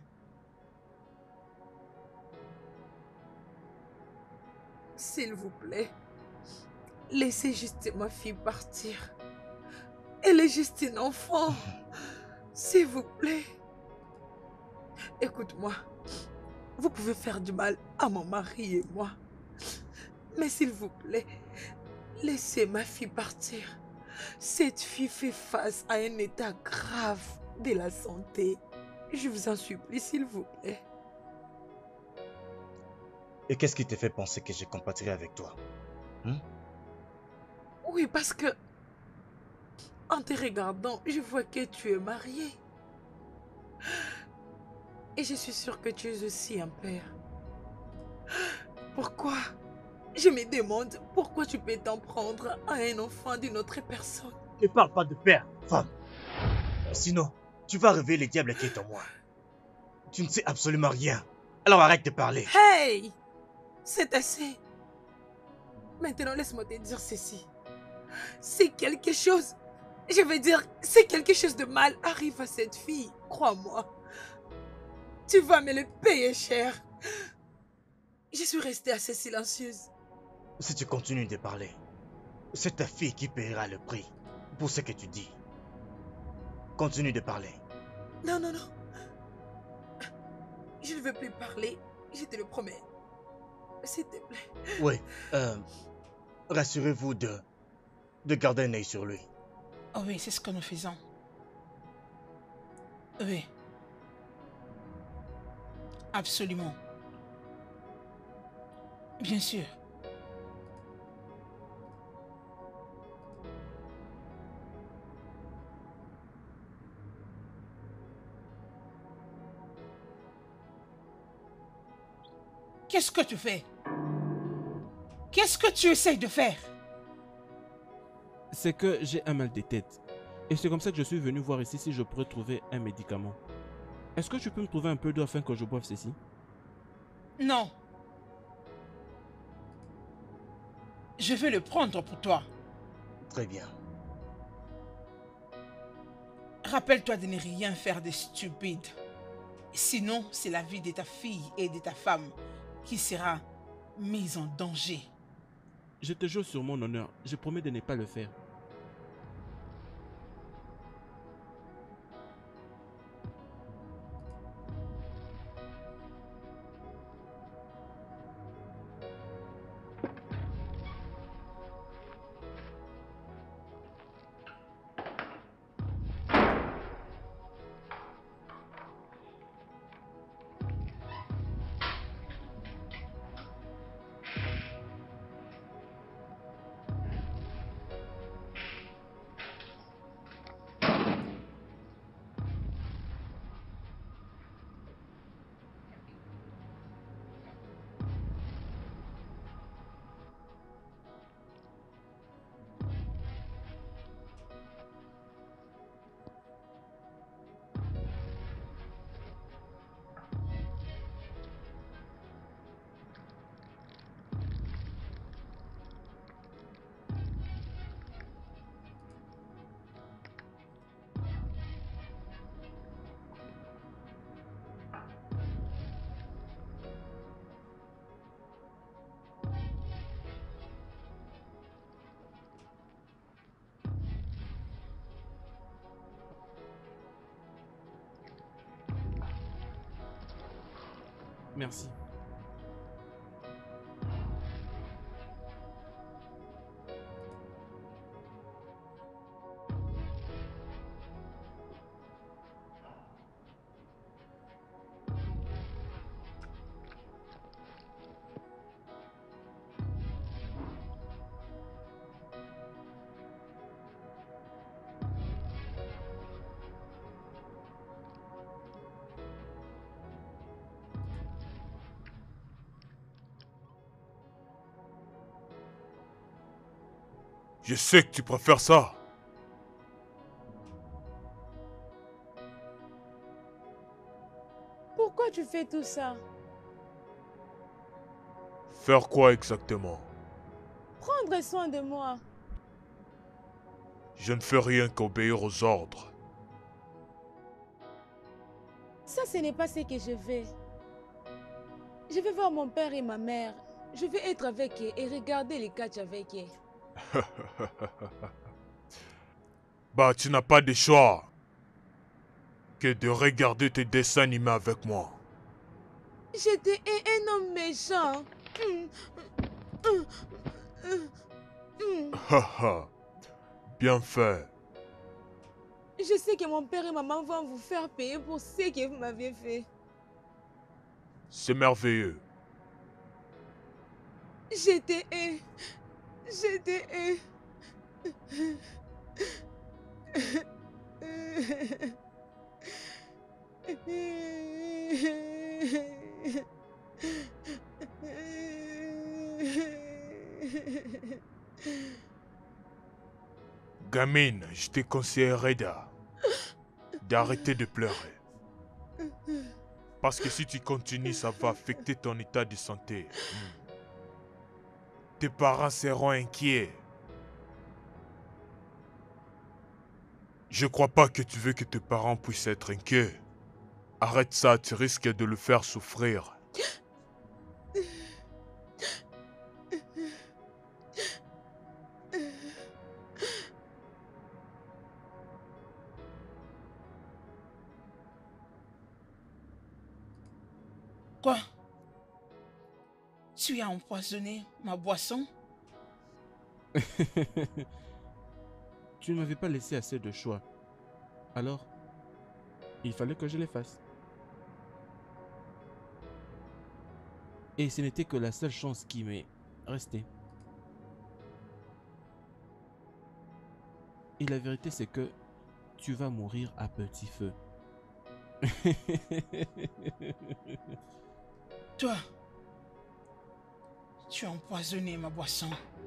S'il vous plaît, laissez juste ma fille partir. Elle est juste une enfant. S'il vous plaît. Écoute-moi. Vous pouvez faire du mal à mon mari et moi. Mais s'il vous plaît, laissez ma fille partir. Cette fille fait face à un état grave de la santé. Je vous en supplie, s'il vous plaît. Et qu'est-ce qui te fait penser que je compatirai avec toi? Hmm? Oui, parce que en te regardant, je vois que tu es marié. Et je suis sûre que tu es aussi un père. Pourquoi? Je me demande pourquoi tu peux t'en prendre à un enfant d'une autre personne. Ne parle pas de père, femme. Sinon, tu vas réveiller le diable qui est en moi. Tu ne sais absolument rien. Alors arrête de parler. Hey! C'est assez. Maintenant, laisse-moi te dire ceci. Si quelque chose, je veux dire, si quelque chose de mal arrive à cette fille, crois-moi, tu vas me le payer cher. Je suis restée assez silencieuse. Si tu continues de parler, c'est ta fille qui paiera le prix pour ce que tu dis. Continue de parler. Non, non, non. Je ne veux plus parler, je te le promets. S'il te plaît. Oui, euh, rassurez-vous de, de garder un œil sur lui. Oh oui, c'est ce que nous faisons. Oui. Absolument. Bien sûr. Qu'est-ce que tu fais? Qu'est-ce que tu essayes de faire? C'est que j'ai un mal de tête. Et c'est comme ça que je suis venu voir ici si je pourrais trouver un médicament. Est-ce que tu peux me trouver un peu d'eau afin que je boive ceci? Non. Je vais le prendre pour toi. Très bien. Rappelle-toi de ne rien faire de stupide. Sinon, c'est la vie de ta fille et de ta femme qui sera mise en danger. Je te jure sur mon honneur, je promets de ne pas le faire. Merci. Je sais que tu préfères ça. Pourquoi tu fais tout ça? Faire quoi exactement? Prendre soin de moi. Je ne fais rien qu'obéir aux ordres. Ça, ce n'est pas ce que je veux. Je vais voir mon père et ma mère. Je vais être avec eux et regarder les catchs avec eux. Bah, tu n'as pas de choix que de regarder tes dessins animés avec moi. J'étais un homme méchant. Haha, bien fait. Je sais que mon père et maman vont vous faire payer pour ce que vous m'avez fait. C'est merveilleux. J'étais un. J'étais un. Gamine, je te conseillerais d'arrêter de pleurer. Parce que si tu continues, ça va affecter ton état de santé. Tes parents seront inquiets. Je crois pas que tu veux que tes parents puissent être inquiets. Arrête ça, tu risques de le faire souffrir. Quoi? Tu as empoisonné ma boisson? Tu ne m'avais pas laissé assez de choix. Alors, il fallait que je les fasse. Et ce n'était que la seule chance qui m'est restée. Et la vérité, c'est que tu vas mourir à petit feu. Toi, tu as empoisonné ma boisson.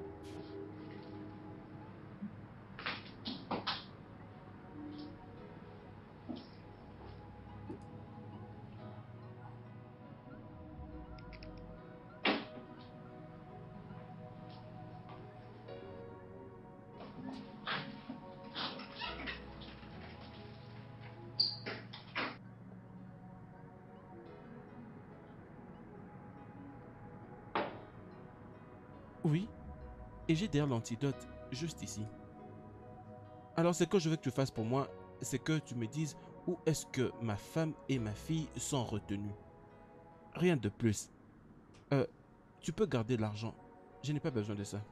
Oui, et j'ai d'ailleurs l'antidote juste ici. Alors ce que je veux que tu fasses pour moi, c'est que tu me dises où est-ce que ma femme et ma fille sont retenues. Rien de plus. Euh, tu peux garder l'argent. Je n'ai pas besoin de ça.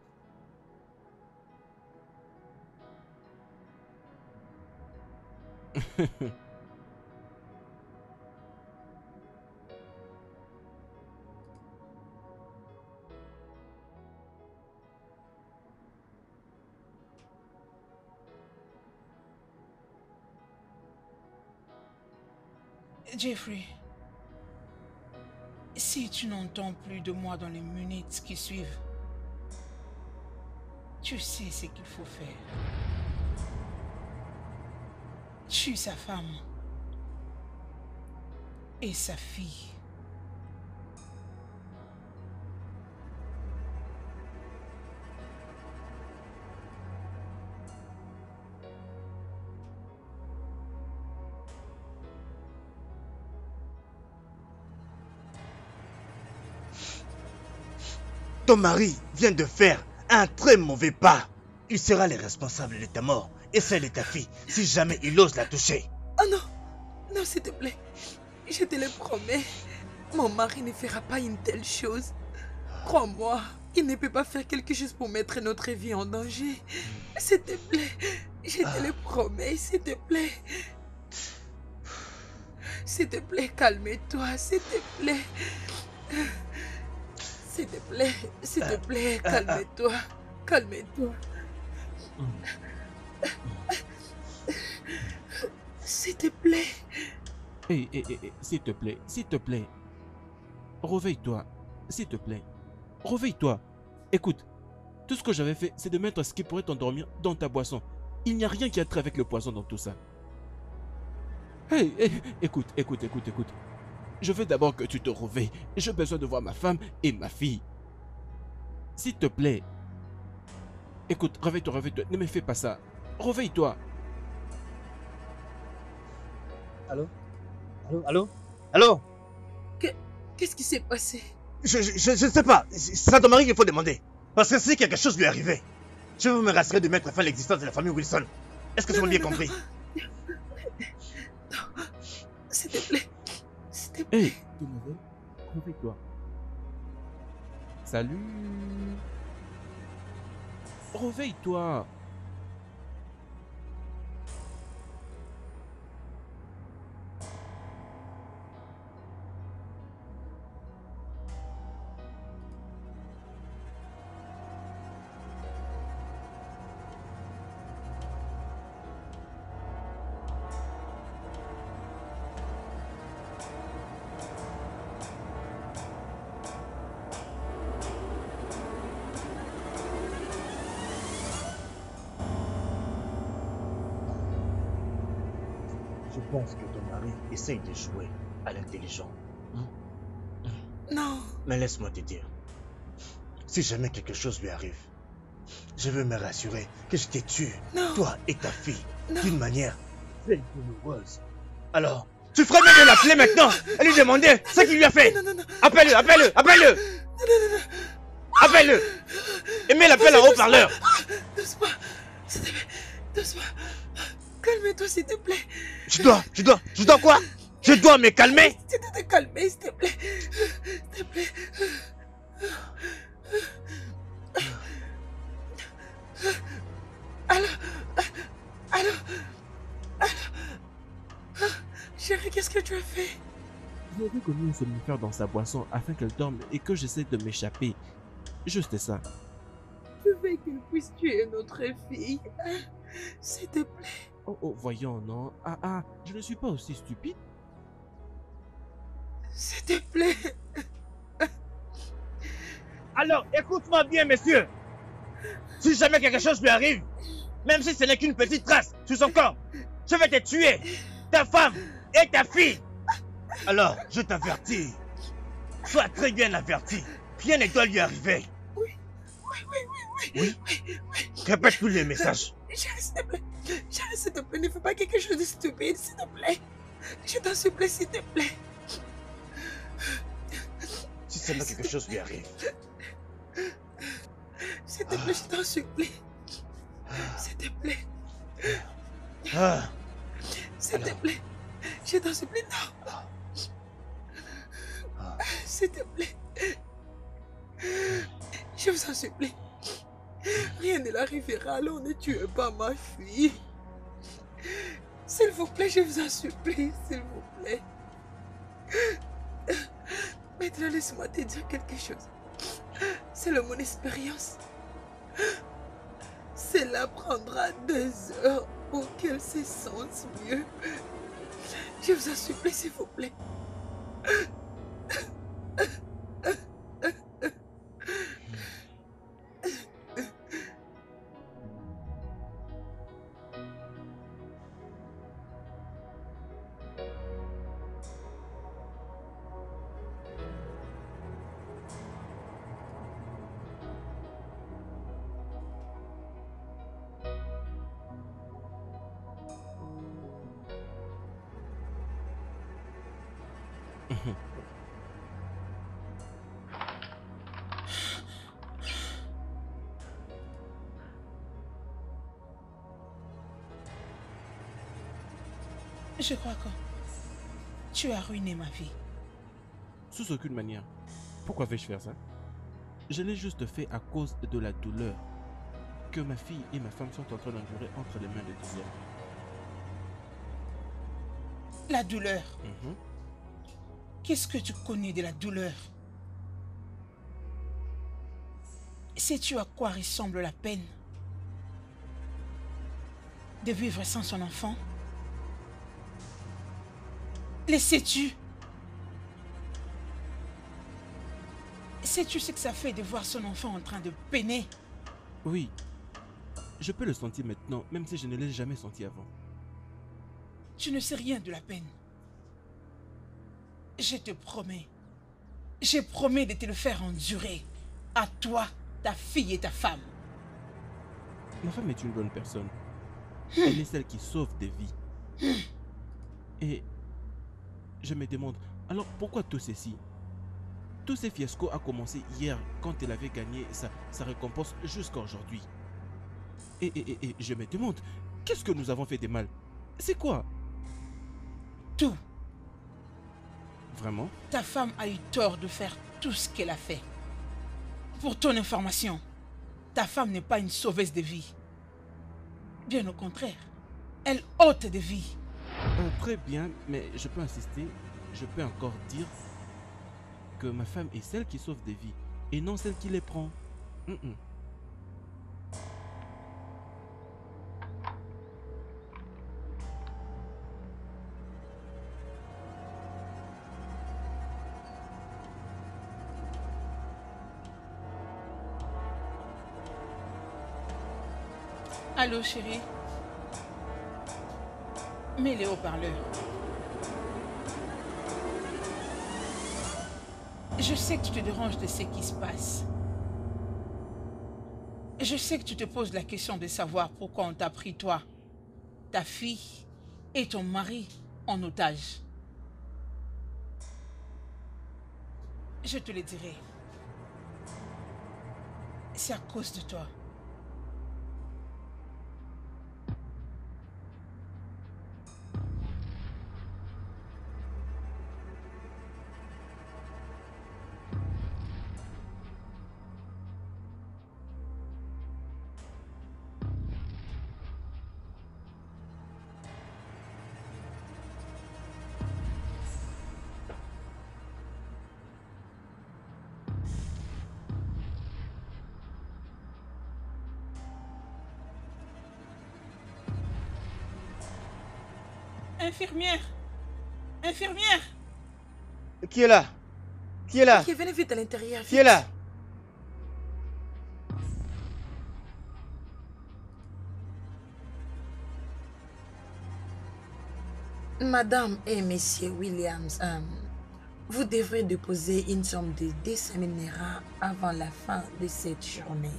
Jeffrey, si tu n'entends plus de moi dans les minutes qui suivent, tu sais ce qu'il faut faire. Tue sa femme et sa fille. Ton mari vient de faire un très mauvais pas. Il sera le responsable de ta mort et celle de ta fille si jamais il ose la toucher. Oh non, non s'il te plaît, je te le promets. Mon mari ne fera pas une telle chose. Crois-moi, il ne peut pas faire quelque chose pour mettre notre vie en danger. S'il te plaît, je te le promets, s'il te plaît. S'il te plaît, calme-toi, s'il te plaît. S'il te plaît, s'il te plaît, calme-toi, calme-toi. S'il te plaît. Hé, hé, hé, s'il te plaît, s'il te plaît. Réveille-toi, s'il te plaît. Réveille-toi. Écoute, Tout ce que j'avais fait, c'est de mettre ce qui pourrait t'endormir dans ta boisson. Il n'y a rien qui a trait avec le poison dans tout ça. Hey, hey, écoute, écoute, écoute, écoute. Je veux d'abord que tu te réveilles. J'ai besoin de voir ma femme et ma fille. S'il te plaît. Écoute, réveille-toi, réveille-toi. Ne me fais pas ça. Réveille-toi. Allô? Allô? Allô? Allô? Qu'est-ce qui s'est passé? Je, je, je, je ne sais pas. C'est à ton mari qu'il faut demander. Parce que si quelque chose lui est arrivé, je veux me rassurer de mettre fin à l'existence de la famille Wilson. Est-ce que tu m'as bien compris? Non. S'il te plaît. S'il te plaît. Hé, demoiselle, réveille-toi. Salut. Réveille-toi. Je pense que ton mari essaye de jouer à l'intelligent. Hein? Non. Mais laisse-moi te dire, si jamais quelque chose lui arrive, je veux me rassurer que je t'ai tué, Non. toi et ta fille, Non. d'une manière très douloureuse. Alors, tu ferais mieux de l'appeler maintenant et lui demander ce qu'il lui a fait. Non, non, non. Appelle-le, appelle-le, appelle-le. Non, non, non, non. Appelle-le. Et mets l'appel en haut-parleur. Doucement. S'il te plaît. Doucement. Calme-toi, s'il te plaît. Je dois, je dois, je dois quoi? Je dois me calmer. Tu dois te calmer, s'il te plaît. S'il te plaît. Allô? Allô? Allô? Chérie, qu'est-ce que tu as fait? J'avais commis un somnifère dans sa boisson afin qu'elle dorme et que j'essaie de m'échapper. Juste ça. Je veux qu'elle puisse tuer notre fille. Hein? S'il te plaît. Oh, oh, voyons, non. Ah, ah, je ne suis pas aussi stupide. S'il te plaît. Alors, écoute-moi bien, monsieur. Si jamais quelque chose lui arrive, même si ce n'est qu'une petite trace sur son corps, je vais te tuer, ta femme et ta fille. Alors, je t'avertis. Sois très bien averti. Rien ne doit lui arriver. Oui, oui, oui, oui, Oui? oui, oui. Répète tous les messages. Chérie, s'il te plaît. Chérie, s'il te plaît, ne fais pas quelque chose de stupide, s'il te plaît. Je t'en supplie, s'il te plaît. Si seulement quelque chose lui arrive. S'il te plaît, je t'en supplie. S'il te plaît. Ah, S'il te plaît. Je t'en supplie, non. S'il te plaît. Je vous en supplie. Rien ne l'arrivera, alors ne tuez pas ma fille. S'il vous plaît, je vous en supplie, s'il vous plaît. Maintenant, laisse-moi te dire quelque chose. Selon mon expérience, cela prendra deux heures pour qu'elle se sente mieux. Je vous en supplie, s'il vous plaît. Je crois que tu as ruiné ma vie. Sous aucune manière. Pourquoi vais-je faire ça? Je l'ai juste fait à cause de la douleur que ma fille et ma femme sont en train d'endurer entre les mains de deux hommes. La douleur. Mhm. Qu'est-ce que tu connais de la douleur? Sais-tu à quoi ressemble la peine de vivre sans son enfant? Les sais-tu? Sais-tu ce que ça fait de voir son enfant en train de peiner Oui, je peux le sentir maintenant, même si je ne l'ai jamais senti avant. Tu ne sais rien de la peine. Je te promets. J'ai promis de te le faire endurer. À toi, ta fille et ta femme. Ma femme est une bonne personne. Elle est celle qui sauve des vies. Et je me demande, alors pourquoi tout ceci? Tous ces fiascos a commencé hier quand elle avait gagné sa, sa récompense jusqu'à aujourd'hui. Et, et, et, et je me demande, qu'est-ce que nous avons fait de mal? C'est quoi? Tout. Vraiment? Ta femme a eu tort de faire tout ce qu'elle a fait. Pour ton information, ta femme n'est pas une sauveuse de vie. Bien au contraire, elle ôte des vies. Euh, très bien, mais je peux insister, je peux encore dire que ma femme est celle qui sauve des vies et non celle qui les prend. Mm -mm. Allô, chérie? Mets les haut-parleurs. Je sais que tu te déranges de ce qui se passe. Je sais que tu te poses la question de savoir pourquoi on t'a pris toi, ta fille et ton mari en otage. Je te le dirai. C'est à cause de toi. Infirmière! Infirmière! Qui est là? Qui est là? Ok, venez vite à l'intérieur. Qui est là? Madame et Monsieur Williams, euh, vous devrez déposer une somme de deux cent mille naira avant la fin de cette journée.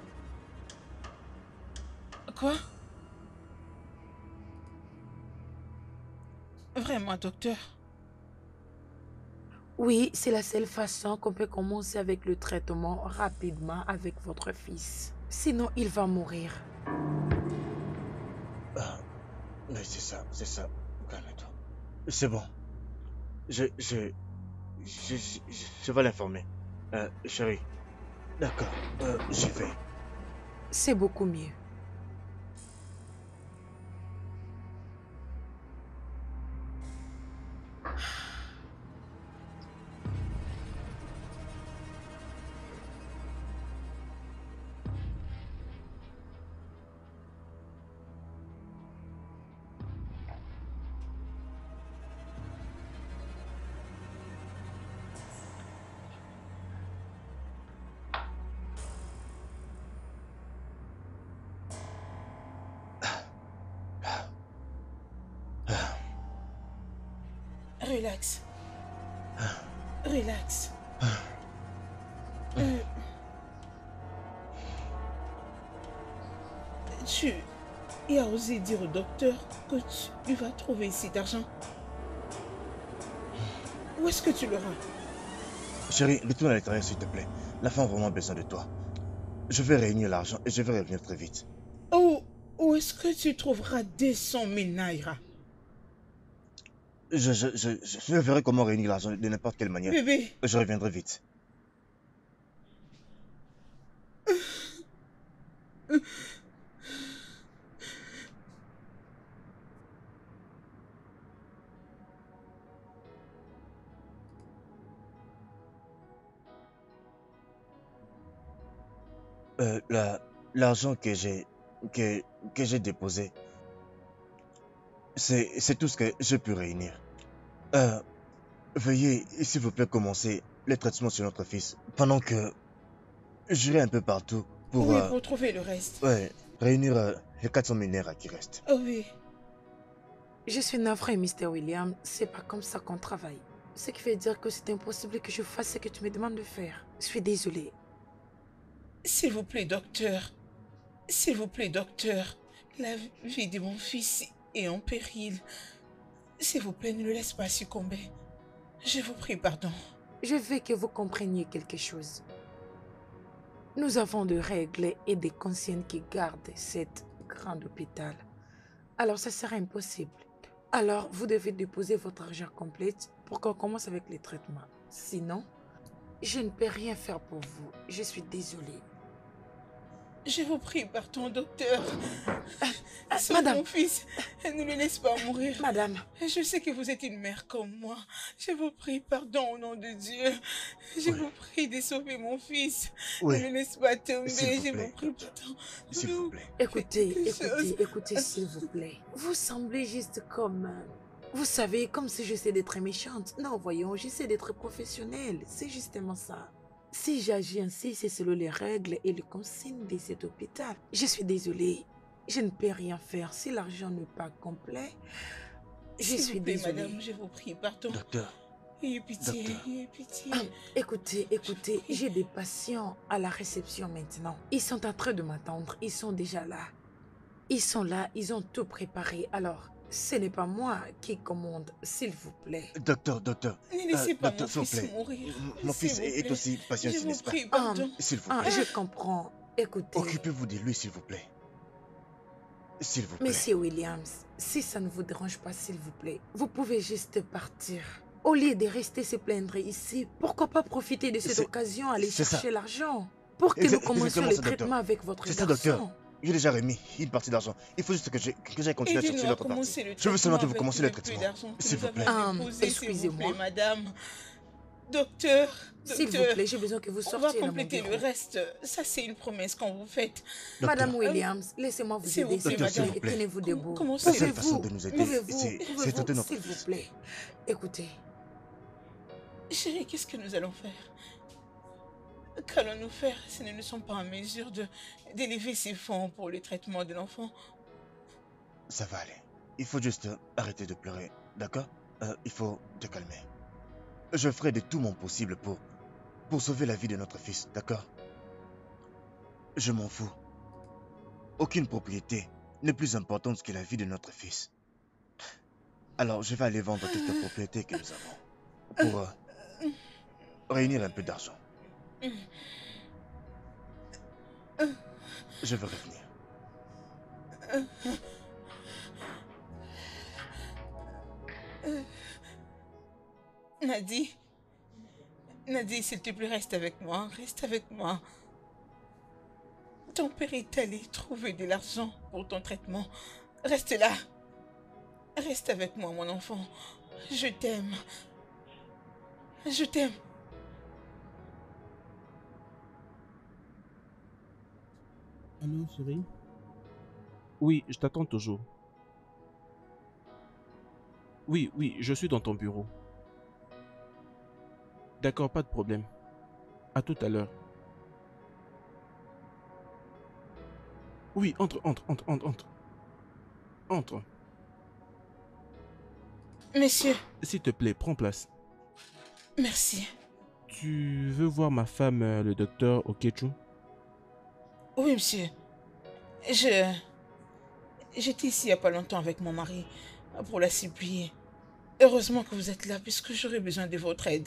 Quoi? Vraiment, docteur? Oui, c'est la seule façon qu'on peut commencer avec le traitement rapidement avec votre fils. Sinon, il va mourir. Ah, mais c'est ça, c'est ça. Calme-toi. C'est bon. Je, je, je, je, je vais l'informer. Euh, chérie. D'accord, euh, j'y vais. C'est beaucoup mieux. Relax. Relax. Euh, tu as osé dire au docteur que tu vas trouver ici d'argent. Où est-ce que tu l'auras? Chérie, retourne à l'intérieur s'il te plaît. La femme a vraiment besoin de toi. Je vais réunir l'argent et je vais revenir très vite. Oh, où est-ce que tu trouveras deux cent mille naira? Je, je, je, je verrai comment réunir l'argent de n'importe quelle manière. Bébé. Je reviendrai vite. Euh, la, l'argent que j'ai que, que j'ai déposé, c'est, c'est tout ce que j'ai pu réunir. Euh, veuillez, s'il vous plaît, commencer les traitements sur notre fils pendant que j'irai un peu partout pour... Oui, euh, pour trouver le reste. ouais, réunir euh, les quatre cents mille naira qui restent. Oh oui. Je suis navrée, mister William. C'est pas comme ça qu'on travaille. Ce qui veut dire que c'est impossible que je fasse ce que tu me demandes de faire. Je suis désolée. S'il vous plaît, docteur. S'il vous plaît, docteur. La vie de mon fils est en péril. S'il vous plaît, ne le laisse pas succomber. Je vous prie pardon. Je veux que vous compreniez quelque chose. Nous avons des règles et des consignes qui gardent cet grand hôpital. Alors, ça sera impossible. Alors, vous devez déposer votre argent complet pour qu'on commence avec les traitements. Sinon, je ne peux rien faire pour vous. Je suis désolée. Je vous prie, pardon, docteur. Ah, Sauve madame. mon fils. Ne le laisse pas mourir. Madame. Je sais que vous êtes une mère comme moi. Je vous prie, pardon, au nom de Dieu. Je Oui. vous prie de sauver mon fils. Oui. Ne le laisse pas tomber. S'il vous Je plaît, vous prie, docteur. pardon. S'il vous plaît. Écoutez, Quelque chose. écoutez, écoutez, s'il vous plaît. Vous semblez juste comme... euh, Vous savez, comme si j'essaie d'être méchante. Non, voyons, j'essaie d'être professionnelle. C'est justement ça. Si j'agis ainsi, c'est selon les règles et les consignes de cet hôpital. Je suis désolée. Je ne peux rien faire. Si l'argent n'est pas complet, je S'il suis vous plaît, désolée. madame, je vous prie, pardon. Docteur, Ayez pitié, Docteur. ayez pitié. Ah, écoutez, écoutez, j'ai des patients à la réception maintenant. Ils sont en train de m'attendre. Ils sont déjà là. Ils sont là, ils ont tout préparé. Alors, ce n'est pas moi qui commande, s'il vous plaît. docteur, docteur. Ne laissez Euh, pas docteur, mon s'il vous fils plaît. mourir. Mon S'il fils vous est plaît. aussi patient Je ici, vous n'est-ce pas? prie, Ah, pardon. S'il vous Ah, plaît. je comprends. Écoutez, Occupez-vous de lui, s'il vous plaît. S'il vous plaît. Monsieur Williams, si ça ne vous dérange pas, s'il vous plaît, vous pouvez juste partir. Au lieu de rester se plaindre ici, pourquoi pas profiter de cette C'est- occasion, aller c'est ça. chercher l'argent pour que Exa- nous commencions exactement les ça, docteur. traitements avec votre C'est ça, garçon. docteur. J'ai déjà remis une partie d'argent. Il faut juste que j'ai que j'aille continuer à chercher Aidez-nous à l'autre partie. commencer le Je veux seulement que vous traitement commenciez le avec le peu traitement. d'argent que S'il nous vous plaît. avons Ah, déposé, s'il vous excusez-moi. plaît, madame. Docteur, S'il vous docteur, plaît, j'ai besoin que vous on va sortiez de mon compléter le bureau. reste. Ça, c'est une promesse qu'on vous fait. Docteur, Madame Williams, laissez-moi vous S'il vous aider, plaît, s'il vous madame. plaît, et tenez-vous Comment- debout. comment la c'est- seule Pouvez-vous, façon de nous aider, pouvez-vous, c'est c'est pouvez-vous, traiter notre s'il vous fils. plaît. Écoutez, Chérie, qu'est-ce que nous allons faire? Qu'allons-nous faire si nous ne sommes pas en mesure de d'élever ces fonds pour le traitement de l'enfant? Ça va aller. Il faut juste arrêter de pleurer, d'accord? Euh, Il faut te calmer. Je ferai de tout mon possible pour, pour sauver la vie de notre fils, d'accord? Je m'en fous. Aucune propriété n'est plus importante que la vie de notre fils. Alors, je vais aller vendre toutes les propriétés que nous avons pour euh, réunir un peu d'argent. Je vais revenir. Nadie, Nadie, s'il te plaît, reste avec moi. Reste avec moi. Ton père est allé trouver de l'argent pour ton traitement. Reste là. Reste avec moi, mon enfant. Je t'aime. Je t'aime. Allô, chérie? Oui, je t'attends toujours. Oui, oui, je suis dans ton bureau. D'accord, pas de problème. À tout à l'heure. Oui, entre, entre, entre, entre, entre. Entre. Monsieur, S'il te plaît, prends place. merci. Tu veux voir ma femme, euh, le docteur Okechu? Oui, monsieur. Je... J'étais ici il n'y a pas longtemps avec mon mari pour la supplier. Heureusement que vous êtes là puisque j'aurais besoin de votre aide.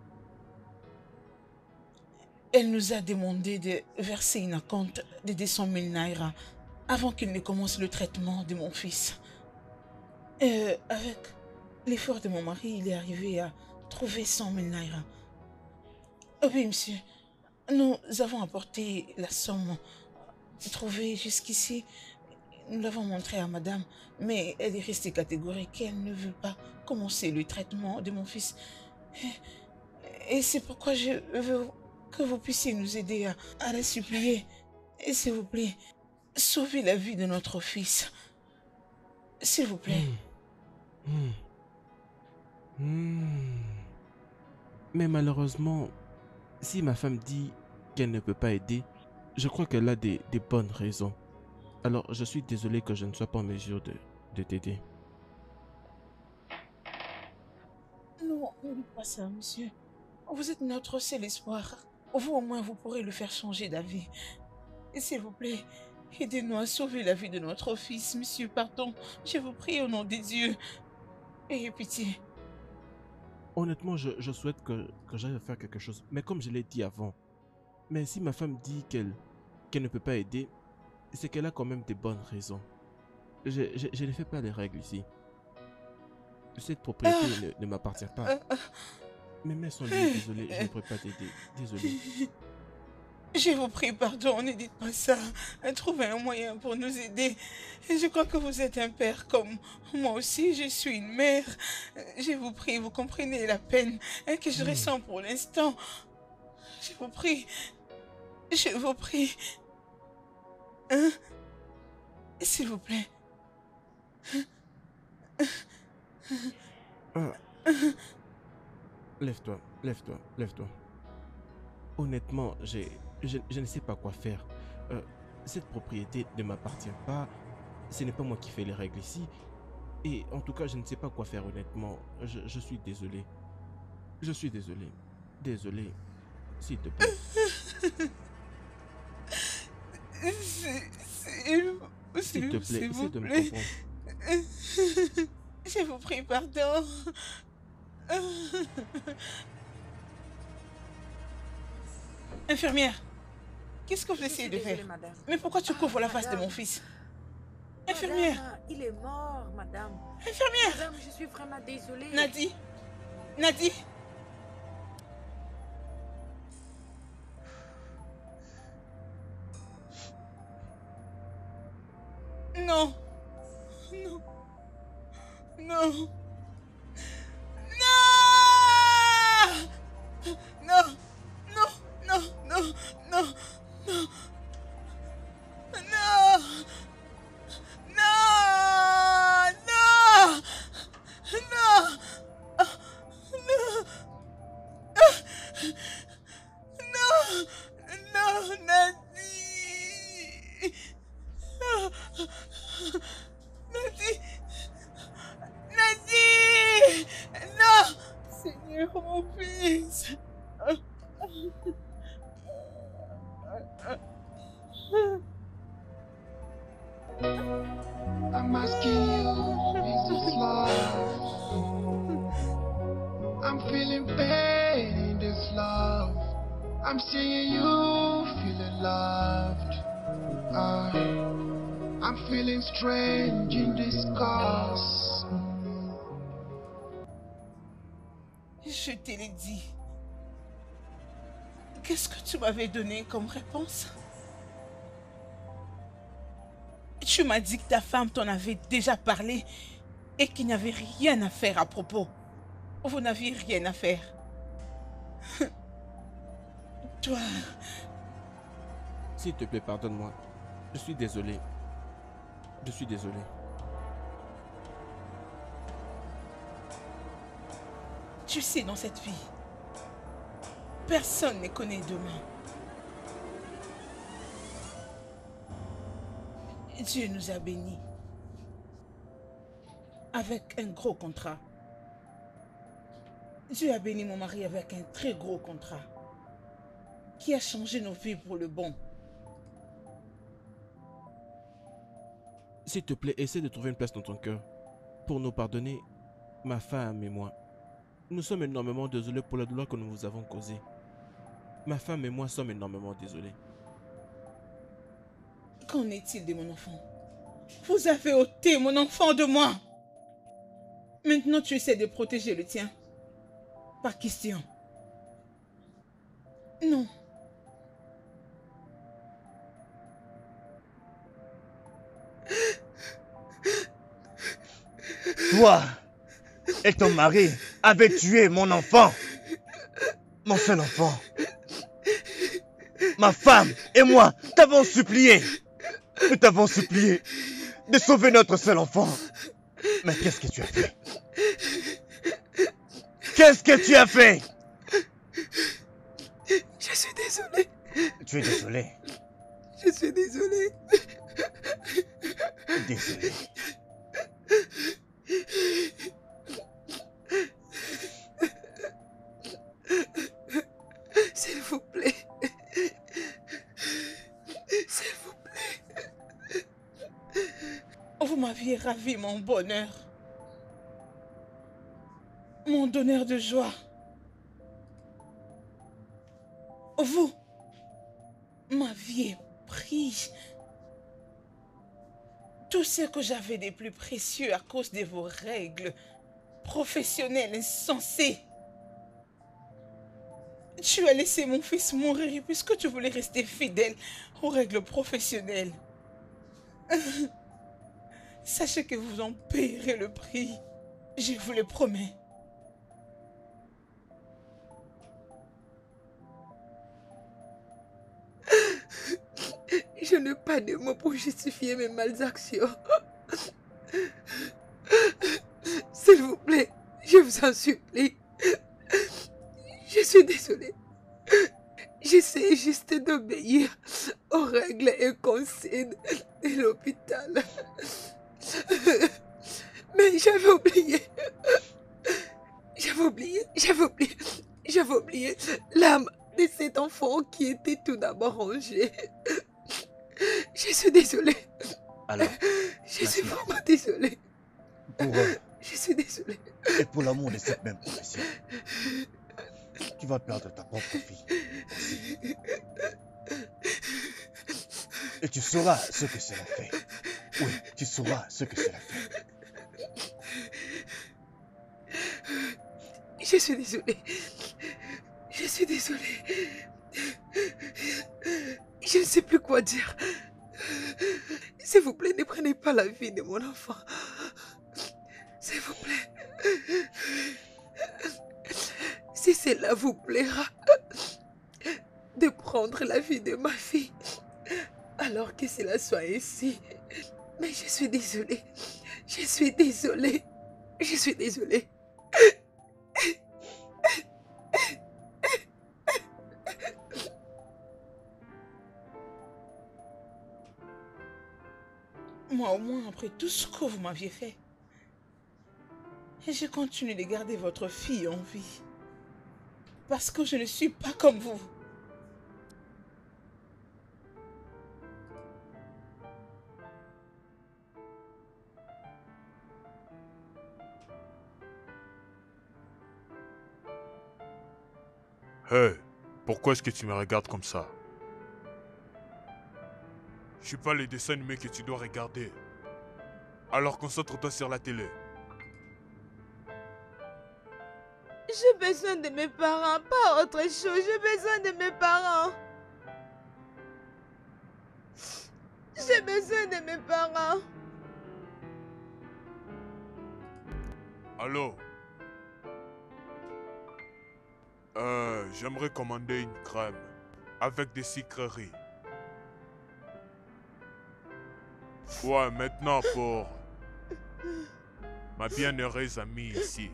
Elle nous a demandé de verser une acompte de deux cent mille naira avant qu'il ne commence le traitement de mon fils. Euh, avec l'effort de mon mari, il est arrivé à trouver cent mille naira. Oui, monsieur. Nous avons apporté la somme trouvée jusqu'ici. Nous l'avons montrée à madame, mais elle est restée catégorique. Elle ne veut pas commencer le traitement de mon fils. Et, et c'est pourquoi je veux que vous puissiez nous aider à, à la supplier. Et s'il vous plaît, sauvez la vie de notre fils. S'il vous plaît. Hmm. Hmm. Mais malheureusement, si ma femme dit qu'elle ne peut pas aider, Je crois qu'elle a des, des bonnes raisons. Alors, je suis désolé que je ne sois pas en mesure de, de t'aider. Non, ne dites pas ça, monsieur. Vous êtes notre seul espoir. Vous, au moins, vous pourrez le faire changer d'avis. Et s'il vous plaît, aidez-nous à sauver la vie de notre fils, monsieur. Pardon, je vous prie au nom des dieux. Ayez pitié. Honnêtement, je, je souhaite que, que j'aille faire quelque chose. Mais comme je l'ai dit avant, mais si ma femme dit qu'elle qu'elle ne peut pas aider, c'est qu'elle a quand même des bonnes raisons. Je, je, je ne fais pas les règles ici. Cette propriété ah. ne, ne m'appartient pas. Ah. Mes mains sont liées, désolé, je ne pourrais pas t'aider. Désolé. Je vous prie, pardon, ne dites pas ça. Trouvez un moyen pour nous aider. Je crois que vous êtes un père comme moi aussi, je suis une mère. Je vous prie, vous comprenez la peine que je ressens pour l'instant. Je vous prie. Je vous prie. Hein? S'il vous plaît. Ah. Lève-toi, lève-toi, lève-toi. Honnêtement, j'ai... Je, je ne sais pas quoi faire. Euh, cette propriété ne m'appartient pas. Ce n'est pas moi qui fais les règles ici. Et en tout cas, je ne sais pas quoi faire honnêtement. Je, je suis désolé. Je suis désolé. Désolé. S'il te plaît. S'il te plaît, essaie de me comprendre. Je vous prie, pardon. Infirmière, qu'est-ce que vous essayez de faire? Madame. Mais pourquoi tu couvres ah, la face madame. de mon fils? Infirmière. Madame, il est mort, madame. Infirmière. Madame, je suis vraiment désolée. Nadi. Nadi. Non. Non. Non. Non. Non. Non. Non. Non. Non. Non. Non. Non. Non. Non. Non. Non. Nadi. Non. Nadi. Nadi. Non. Seigneur, mon fils. I'm asking you, is this love? I'm feeling pain in this love. I'm seeing you feeling loved. Uh, I'm feeling strange in this cause. Je te l'ai dit. Qu'est-ce que tu m'avais donné comme réponse? Tu m'as dit que ta femme t'en avait déjà parlé et qu'il n'y avait rien à faire à propos. Vous n'aviez rien à faire. Toi... S'il te plaît, pardonne-moi. Je suis désolé. Je suis désolé. Tu sais, dans cette vie, personne ne connaît demain. Dieu nous a bénis avec un gros contrat. Dieu a béni mon mari avec un très gros contrat qui a changé nos vies pour le bon. S'il te plaît, essaie de trouver une place dans ton cœur pour nous pardonner, ma femme et moi. Nous sommes énormément désolés pour la douleur que nous vous avons causée. Ma femme et moi sommes énormément désolés. Qu'en est-il de mon enfant? Vous avez ôté mon enfant de moi. Maintenant, tu essaies de protéger le tien. Par question. Non. Toi et ton mari avez tué mon enfant. Mon seul enfant. Ma femme et moi t'avons supplié. Nous t'avons supplié de sauver notre seul enfant. Mais qu'est-ce que tu as fait? Qu'est-ce que tu as fait? Je suis désolée. Tu es désolé. suis désolée. Désolé. S'il vous plaît. S'il vous plaît. Vous m'aviez ravi mon bonheur. Mon donneur de joie. Vous m'aviez pris tout ce que j'avais de plus précieux à cause de vos règles professionnelles insensées. Tu as laissé mon fils mourir puisque tu voulais rester fidèle aux règles professionnelles. Sachez que vous en payerez le prix. Je vous le promets. Je n'ai pas de mots pour justifier mes mal actions. S'il vous plaît, je vous en supplie. Je suis désolée. J'essaie juste d'obéir aux règles et consignes de l'hôpital. Mais j'avais oublié. J'avais oublié, j'avais oublié, j'avais oublié l'âme de cet enfant qui était tout d'abord rangé. Je suis désolée. Alors, je suis vraiment désolée. Pour eux, je suis désolée. Et pour l'amour de cette même profession, tu vas perdre ta propre fille aussi. Et tu sauras ce que cela fait. Oui, tu sauras ce que cela fait. Je suis désolée. Je suis désolée. Je ne sais plus quoi dire. S'il vous plaît, ne prenez pas la vie de mon enfant. S'il vous plaît. Si cela vous plaira de prendre la vie de ma fille, alors que cela soit ainsi. Mais je suis désolée. Je suis désolée. Je suis désolée. Moi, au moins, après tout ce que vous m'aviez fait, et je continue de garder votre fille en vie. Parce que je ne suis pas comme vous. Hey, pourquoi est-ce que tu me regardes comme ça? Je suis pas les dessins animés que tu dois regarder. Alors concentre-toi sur la télé. J'ai besoin de mes parents, pas autre chose. J'ai besoin de mes parents. J'ai besoin de mes parents. Allô? Euh, j'aimerais commander une crème avec des sucreries. Ouais, maintenant pour ma bienheureuse amie ici.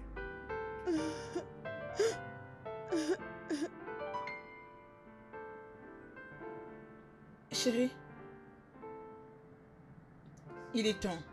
Chérie, il est temps.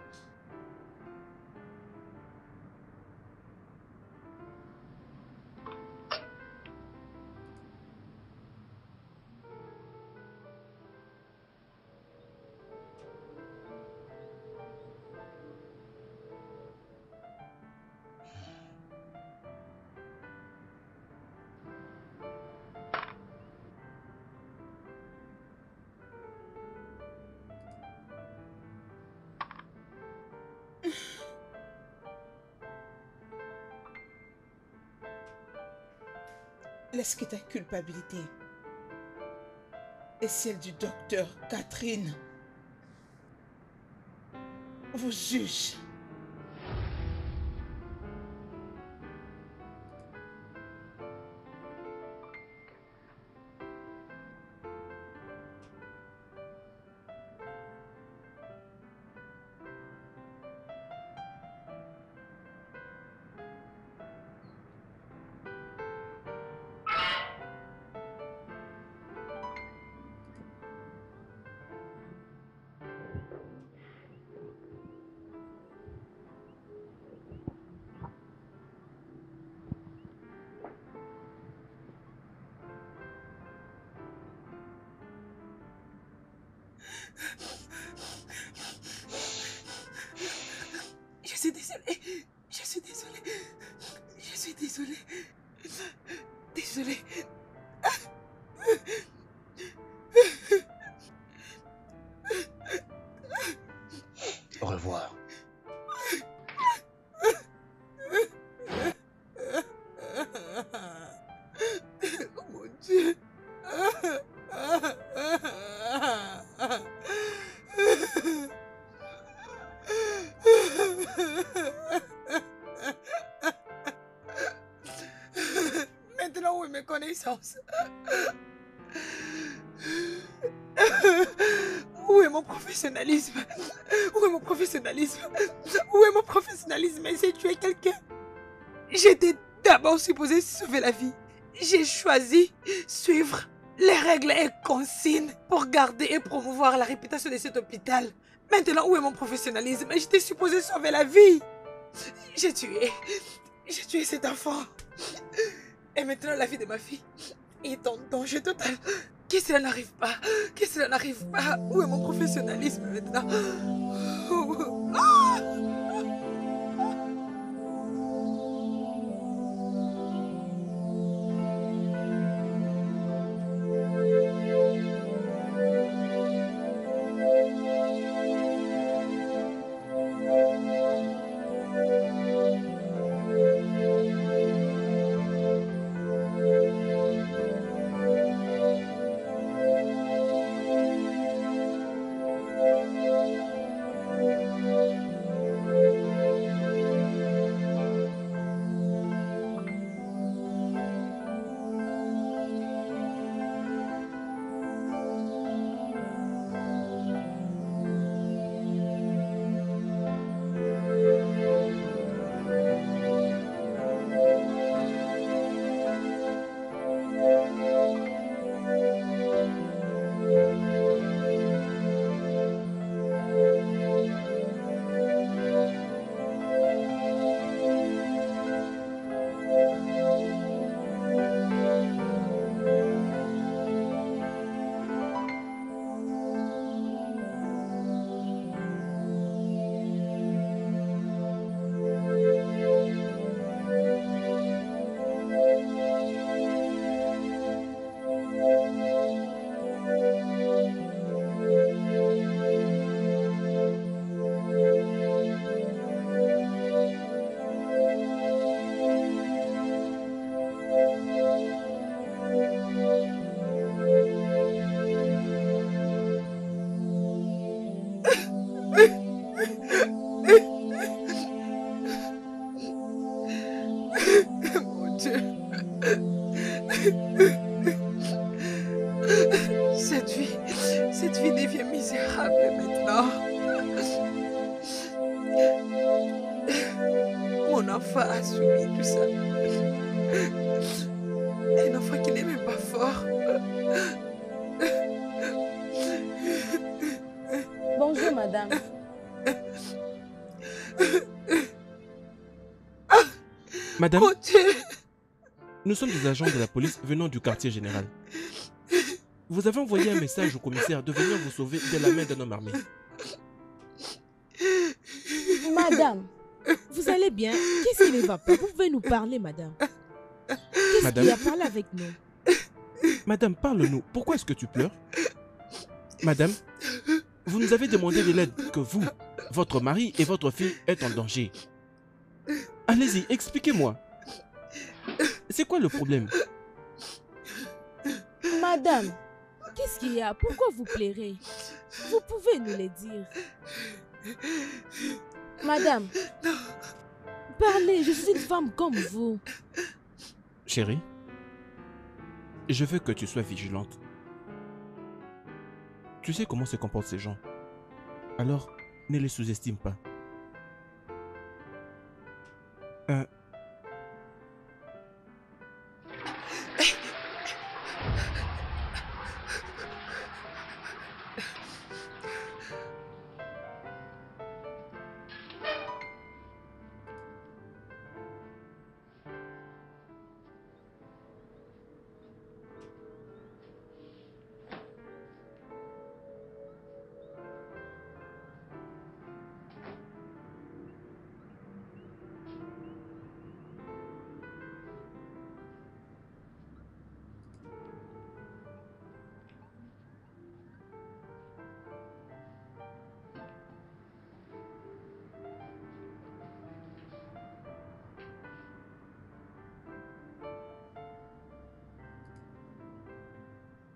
Laisse que ta culpabilité et celle du docteur Catherine vous jugent. Je suis désolée. Je suis désolée. Je suis désolée. Désolée. Au revoir. Oh mon Dieu. Maintenant, où est mes connaissances? Où est mon professionnalisme? Où est mon professionnalisme? Où est mon professionnalisme? Essayer de tuer quelqu'un? J'étais d'abord supposée sauver la vie. J'ai choisi suivre les règles et consignes pour garder et promouvoir la réputation de cet hôpital. Maintenant, où est mon professionnalisme? J'étais supposée sauver la vie. J'ai tué. J'ai tué cet enfant. Et maintenant, la vie de ma fille est en danger total. Que cela n'arrive pas. Que cela n'arrive pas. Où est mon professionnalisme maintenant? Ah! Mon Dieu. Cette vie, cette vie devient misérable maintenant. Mon enfant a subi tout ça. Un enfant qui n'est même pas fort. Bonjour, madame. Madame, Mon Dieu. nous sommes des agents de la police venant du quartier général. Vous avez envoyé un message au commissaire de venir vous sauver de la main d'un homme armé. Madame, vous allez bien? Qu'est-ce qui ne va pas? Vous pouvez nous parler, madame. Qu'est-ce Madame? qui a parlé avec nous? Madame, parle-nous. Pourquoi est-ce que tu pleures? Madame, vous nous avez demandé de l'aide que vous, votre mari et votre fille êtes en danger. Allez-y, expliquez-moi. C'est quoi le problème? Madame, qu'est-ce qu'il y a? Pourquoi vous pleurez? Vous pouvez nous le dire. Madame, parlez, je suis une femme comme vous. Chérie, je veux que tu sois vigilante. Tu sais comment se comportent ces gens. Alors, ne les sous-estime pas. Euh...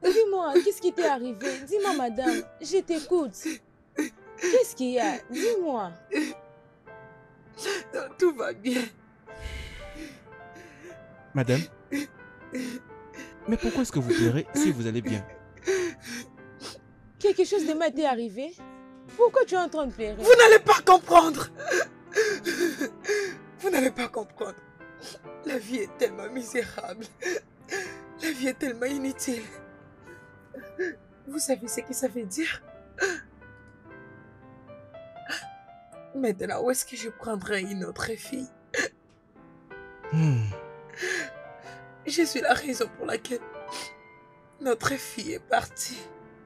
Dis-moi, qu'est-ce qui t'est arrivé? Dis-moi, madame, je t'écoute. Qu'est-ce qu'il y a? Dis-moi. Non, tout va bien. Madame, mais pourquoi est-ce que vous pleurez si vous allez bien? Quelque chose de mal t'est arrivé? Pourquoi tu es en train de pleurer? Vous n'allez pas comprendre. Vous n'allez pas comprendre. La vie est tellement misérable. La vie est tellement inutile. Vous savez ce que ça veut dire? Maintenant, où est-ce que je prendrai une autre fille? Hmm. Je suis la raison pour laquelle notre fille est partie.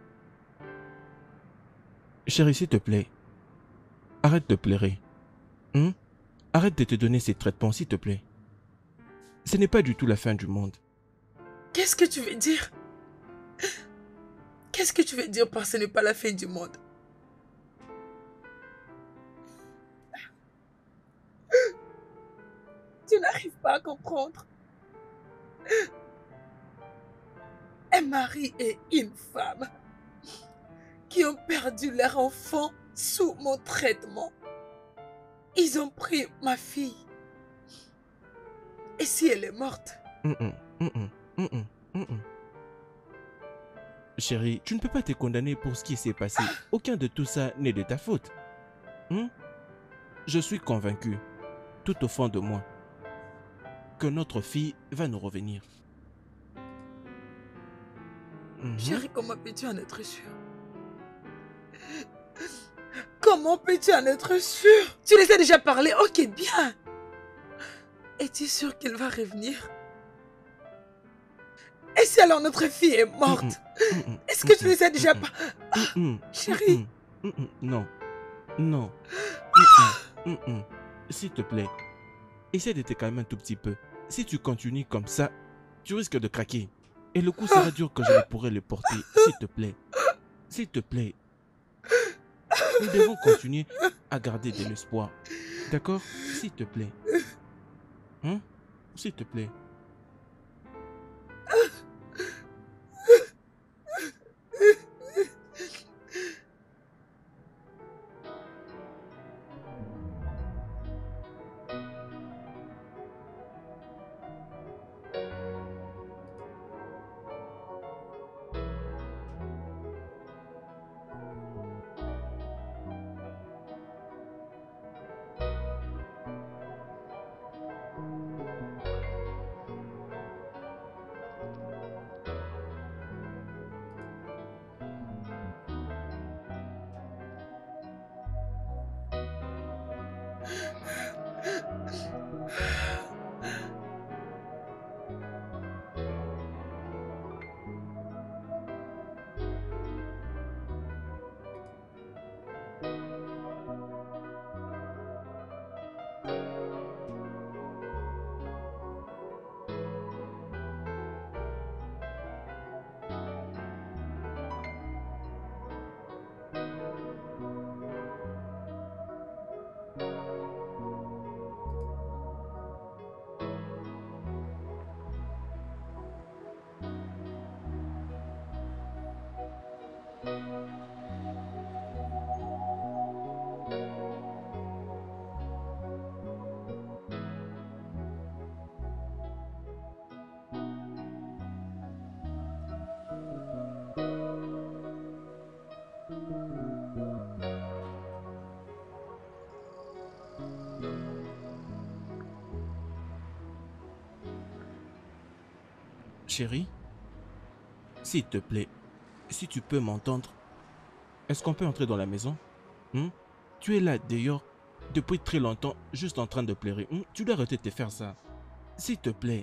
Chérie, s'il te plaît, arrête de pleurer. Hmm? Arrête de te donner ces traitements, s'il te plaît. Ce n'est pas du tout la fin du monde. Qu'est-ce que tu veux dire? Qu'est-ce que tu veux dire par ce n'est pas la fin du monde? Tu n'arrives pas à comprendre. Un mari et une femme qui ont perdu leur enfant sous mon traitement. Ils ont pris ma fille. Et si elle est morte? Mm -mm, mm -mm, mm -mm, mm -mm. Chérie, tu ne peux pas te condamner pour ce qui s'est passé. Aucun de tout ça n'est de ta faute. Hmm? Je suis convaincu, tout au fond de moi, que notre fille va nous revenir. Mm-hmm. Chérie, comment peux-tu en être sûr? Comment peux-tu en être sûr? Tu les as déjà parlé? Ok, bien. Es-tu sûr qu'elle va revenir? Et si alors notre fille est morte? Mm -mm, mm -mm, Est-ce que mm -mm, tu les as déjà mm -mm, parlé? ah, mm -mm, chérie. Mm -mm, mm -mm, non. Non. Mm -mm, mm -mm. S'il te plaît, essaie de te calmer un tout petit peu. Si tu continues comme ça, tu risques de craquer. Et le coup sera dur que je ne pourrai le porter. S'il te plaît. S'il te plaît. Nous devons continuer à garder de l'espoir. D'accord? S'il te plaît. Hein? S'il te plaît. Chérie, s'il te plaît, si tu peux m'entendre, est-ce qu'on peut entrer dans la maison? Hmm? Tu es là d'ailleurs depuis très longtemps, juste en train de pleurer. Hmm? Tu dois arrêter de te faire ça. S'il te plaît.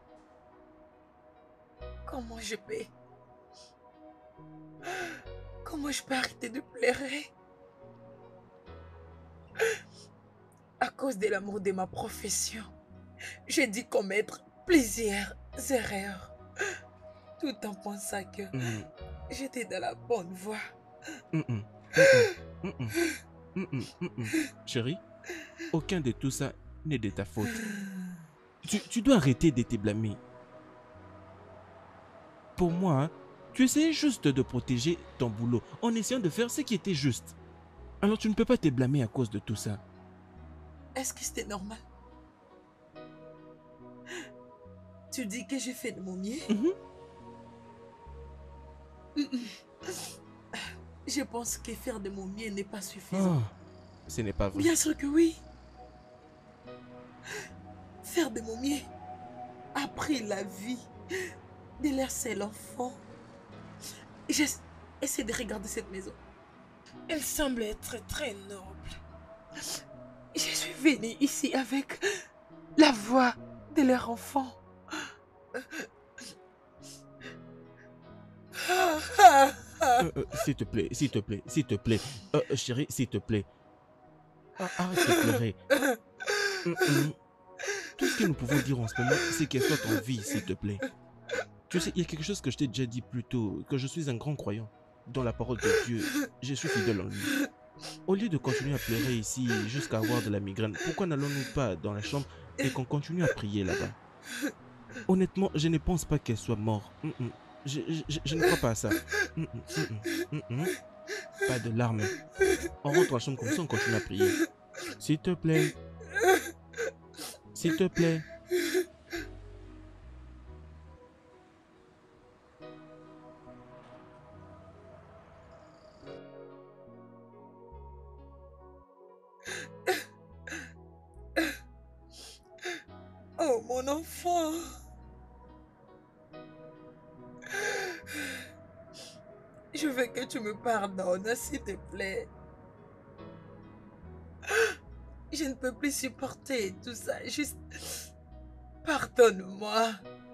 Comment je peux? Comment je peux arrêter de pleurer? À cause de l'amour de ma profession, j'ai dû commettre plusieurs erreurs. Tout en pensant que mm. j'étais dans la bonne voie. Mm -mm. Mm -mm. Mm -mm. Mm -mm. Chérie, aucun de tout ça n'est de ta faute. Tu, tu dois arrêter de te blâmer. Pour moi, Tu essayais juste de protéger ton boulot en essayant de faire ce qui était juste. Alors tu ne peux pas te blâmer à cause de tout ça. Est-ce que c'était normal? Tu dis que j'ai fait de mon mieux? Mm-hmm. Je pense que faire de mon mieux n'est pas suffisant. Oh, ce n'est pas vrai. Bien sûr que oui. Faire de mon mieux a pris la vie de leur seul enfant. J'essaie de regarder cette maison. Elle semble être très noble. Je suis venue ici avec la voix de leur enfant. Euh, euh, s'il te plaît, s'il te plaît, s'il te plaît. Euh, chérie, s'il te plaît. Ah, arrête de pleurer. Mm, mm. Tout ce que nous pouvons dire en ce moment, c'est qu'elle soit en vie, s'il te plaît. Tu sais, il y a quelque chose que je t'ai déjà dit plus tôt, que je suis un grand croyant. Dans la parole de Dieu, je suis fidèle en lui. Au lieu de continuer à pleurer ici jusqu'à avoir de la migraine, pourquoi n'allons-nous pas dans la chambre et qu'on continue à prier là-bas? Honnêtement, je ne pense pas qu'elle soit morte. Mm -mm. Je, je, je ne crois pas à ça. Mm -mm, mm -mm, mm -mm. Pas de larmes. On rentre dans la chambre comme ça, on continue à prier. S'il te plaît. S'il te plaît. Oh, mon enfant. Je veux que tu me pardonnes, s'il te plaît. Je ne peux plus supporter tout ça. Juste pardonne-moi.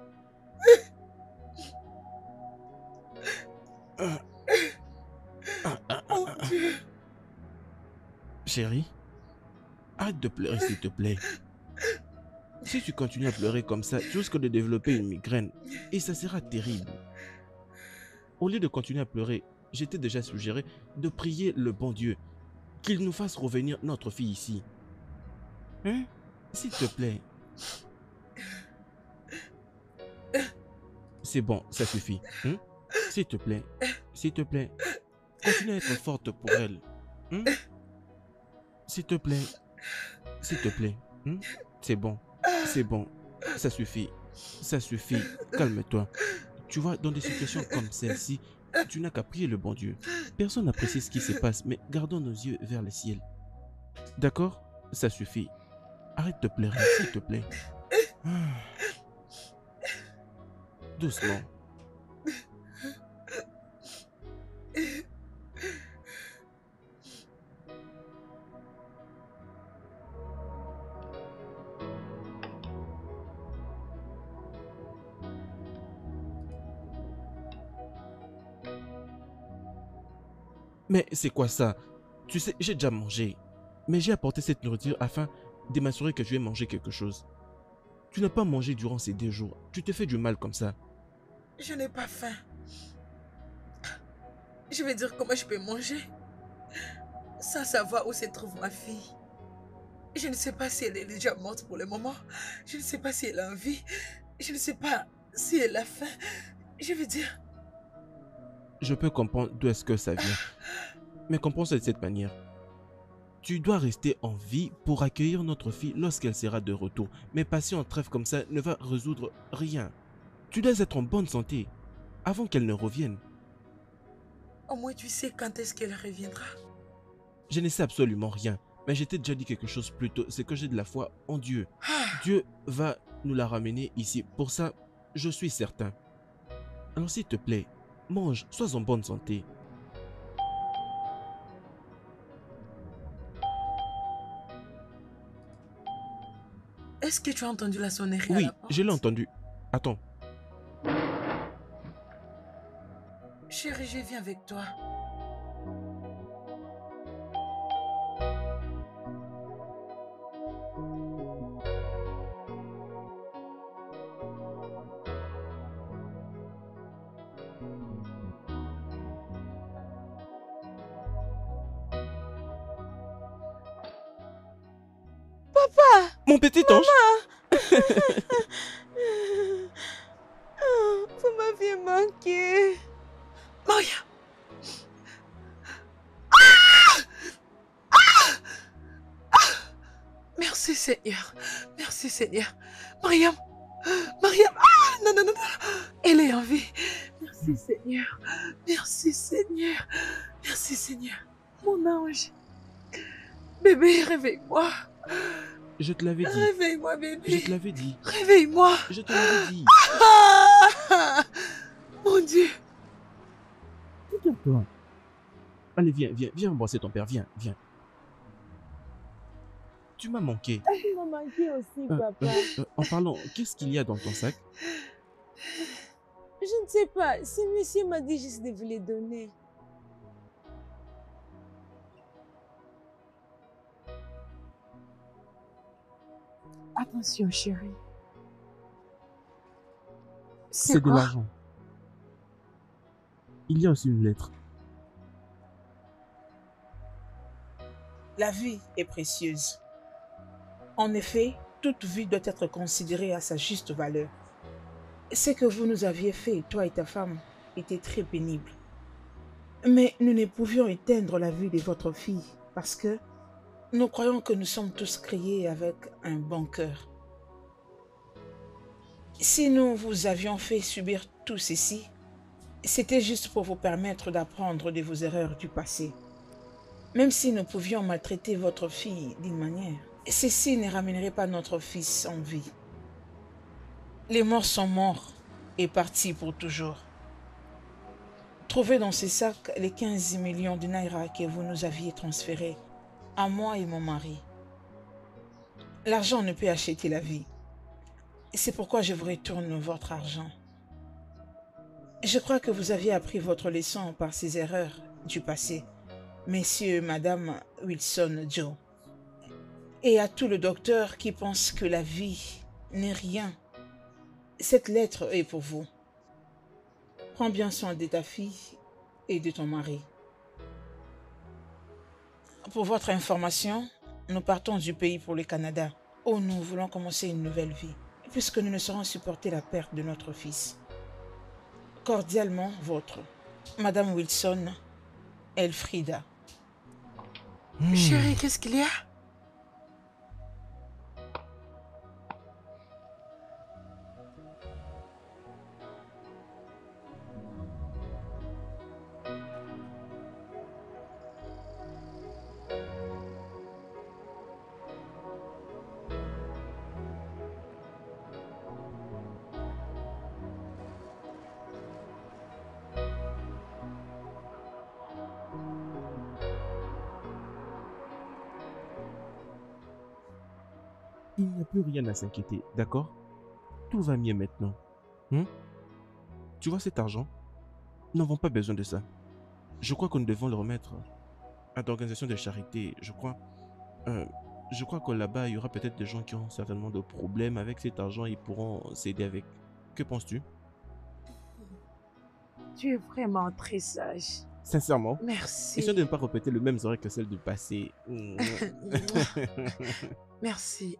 Oh Dieu. Chérie, arrête de pleurer, s'il te plaît. Si tu continues à pleurer comme ça, tu risques de développer une migraine et ça sera terrible. Au lieu de continuer à pleurer, j'étais déjà suggéré de prier le bon Dieu, qu'il nous fasse revenir notre fille ici. Hein? S'il te plaît. C'est bon, ça suffit. Hein? S'il te plaît, s'il te plaît, continue à être forte pour elle. Hein? S'il te plaît, s'il te plaît. Hein? C'est bon, c'est bon, ça suffit, ça suffit, calme-toi. Tu vois, dans des situations comme celle-ci, tu n'as qu'à prier le bon Dieu. Personne n'apprécie ce qui se passe, mais gardons nos yeux vers le ciel. D'accord? Ça suffit. Arrête de pleurer, s'il te plaît. Doucement. Mais c'est quoi ça? Tu sais, j'ai déjà mangé. Mais j'ai apporté cette nourriture afin de m'assurer que tu aies mangé quelque chose. Tu n'as pas mangé durant ces deux jours. Tu te fais du mal comme ça. Je n'ai pas faim. Je vais dire comment je peux manger sans savoir où se trouve ma fille. Je ne sais pas si elle est déjà morte pour le moment. Je ne sais pas si elle a envie. Je ne sais pas si elle a faim. Je veux dire... Je peux comprendre d'où est-ce que ça vient. Mais comprends ça de cette manière. Tu dois rester en vie pour accueillir notre fille lorsqu'elle sera de retour. Mais passer en trêve comme ça ne va résoudre rien. Tu dois être en bonne santé avant qu'elle ne revienne. Au moins tu sais quand est-ce qu'elle reviendra. Je ne sais absolument rien. Mais je t'ai déjà dit quelque chose plus tôt. C'est que j'ai de la foi en Dieu. Dieu va nous la ramener ici. Pour ça, je suis certain. Alors s'il te plaît, mange, sois en bonne santé. Est-ce que tu as entendu la sonnerie? Oui, à la porte? je l'ai entendu. Attends. Chérie, je viens avec toi. Papa! Mon petit ange! Vous m'aviez manqué. Mariam. Merci Seigneur. Merci Seigneur. Mariam. Mariam. Ah, non, non, non, non. Elle est en vie. Merci Seigneur. Merci Seigneur. Merci Seigneur. Mon ange. Bébé, réveille-moi. Je te l'avais dit. Réveille-moi, bébé. Je te l'avais dit. Réveille-moi. Je te l'avais dit. Ah, mon Dieu. Regarde-toi. Allez, viens, viens, viens embrasser ton père. Viens, viens. Tu m'as manqué. Tu m'as manqué aussi, Euh, papa. euh, euh, en parlant, qu'est-ce qu'il y a dans ton sac? Je ne sais pas. Ce monsieur m'a dit juste de vous les donner. Attention, chérie. C'est de quoi? l'argent. Il y a aussi une lettre. La vie est précieuse. En effet, toute vie doit être considérée à sa juste valeur. Ce que vous nous aviez fait, toi et ta femme, était très pénible. Mais nous ne pouvions éteindre la vie de votre fille parce que nous croyons que nous sommes tous créés avec un bon cœur. Si nous vous avions fait subir tout ceci, c'était juste pour vous permettre d'apprendre de vos erreurs du passé. Même si nous pouvions maltraiter votre fille d'une manière, ceci ne ramènerait pas notre fils en vie. Les morts sont morts et partis pour toujours. Trouvez dans ces sacs les quinze millions de naira que vous nous aviez transférés à moi et mon mari. L'argent ne peut acheter la vie. C'est pourquoi je vous retourne votre argent. Je crois que vous aviez appris votre leçon par ces erreurs du passé, messieurs et madame Wilson Joe. Et à tout le docteur qui pense que la vie n'est rien, cette lettre est pour vous. Prends bien soin de ta fille et de ton mari. Pour votre information, nous partons du pays pour le Canada, où nous voulons commencer une nouvelle vie, puisque nous ne saurons supporter la perte de notre fils. Cordialement votre, Madame Wilson, Elfrida. Hmm. Chérie, qu'est-ce qu'il y a? Il n'y a plus rien à s'inquiéter, d'accord? Tout va mieux maintenant. Hmm? Tu vois cet argent? Nous n'avons pas besoin de ça. Je crois que nous devons le remettre à l'organisation de charité. Je crois, euh, je crois que là-bas, il y aura peut-être des gens qui ont certainement de problèmes avec cet argent et ils pourront s'aider avec. Que penses-tu? Tu es vraiment très sage. Sincèrement. Merci. Essaye de ne pas répéter le même erreur que celle du passé. Merci.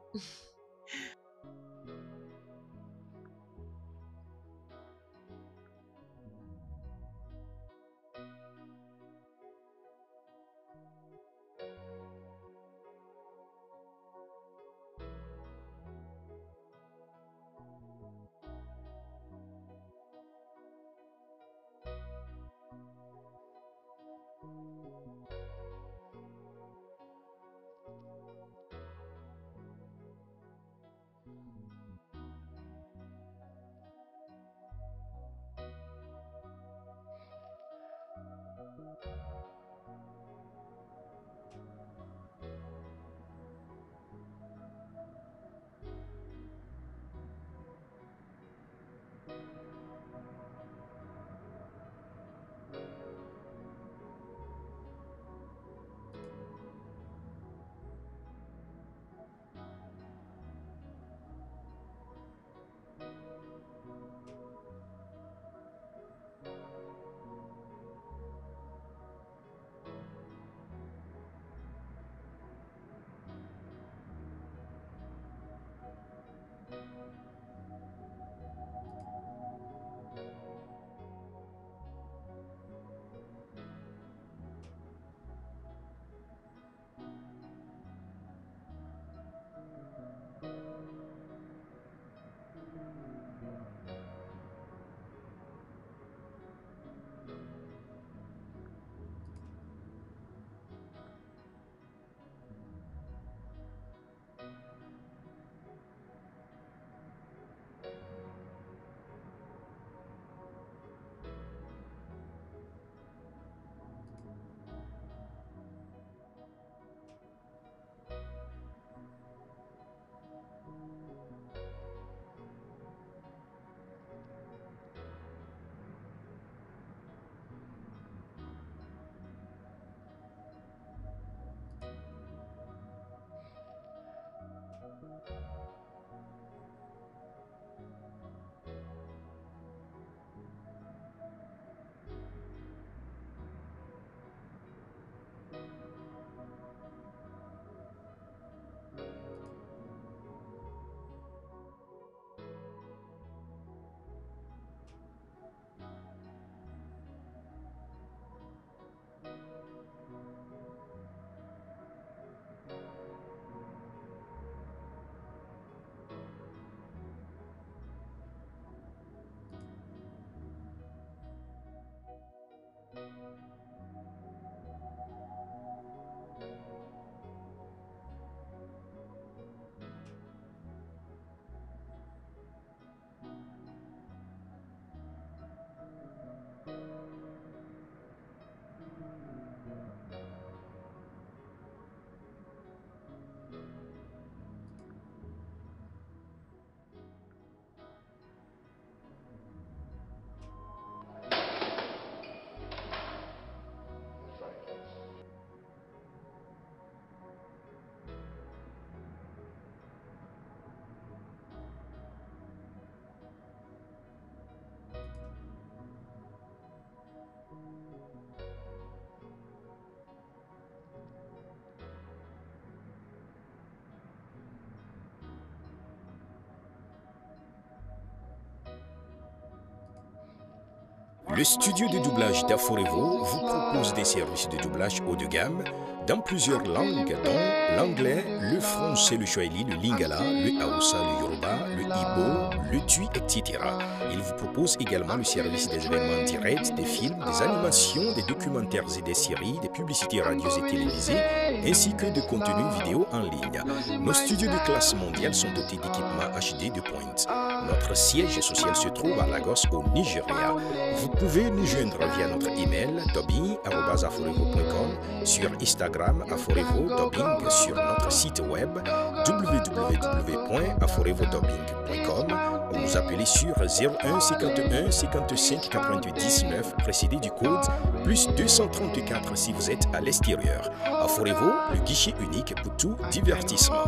Le studio de doublage d'Aforevo vous propose des services de doublage haut de gamme dans plusieurs langues, dont l'anglais, le français, le swahili, le lingala, le haoussa, le yoruba, le ibo, le tui, et cetera. Il vous propose également le service des événements directs, des films, des animations, des documentaires et des séries, des publicités radios et télévisées, ainsi que de contenus vidéo en ligne. Nos studios de classe mondiale sont dotés d'équipements H D de pointe. Notre siège social se trouve à Lagos, au Nigeria. Vous pouvez nous joindre via notre email dubbing arobase aforevo point com, sur Instagram aforevo dubbing, sur notre site web w w w point aforevo dubbing point com ou nous appeler sur zéro un cinquante et un cinquante-cinq quatre-vingt-dix-neuf précédé du code plus deux cent trente-quatre si vous êtes à l'extérieur. Aforevo, le guichet unique pour tout divertissement.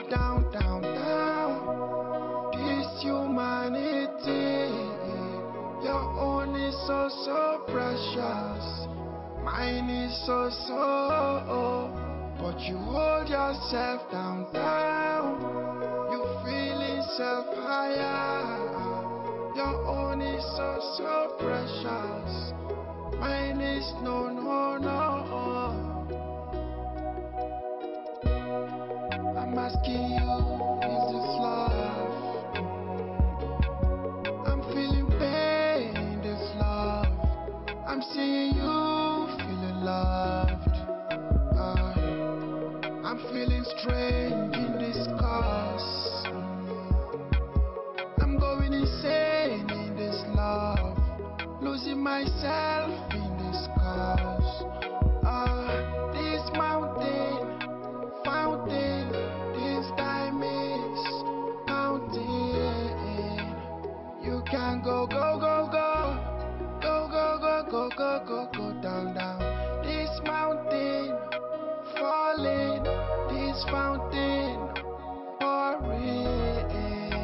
Your own is so, so precious. Mine is so, so. But you hold yourself down, down. You feeling self higher. Your own is so, so precious. Mine is no, no, no. I'm asking you, is this love? I'm feeling pain in this love. I'm seeing you feeling loved. Uh, I'm feeling strange in this cause. I'm going insane in this love. Losing myself in this cause. Uh, this mountain, fountain, this time is mountain. You can go, go, go, go. Go, go, go, go, go, go, go down, down. This mountain falling, this fountain pouring.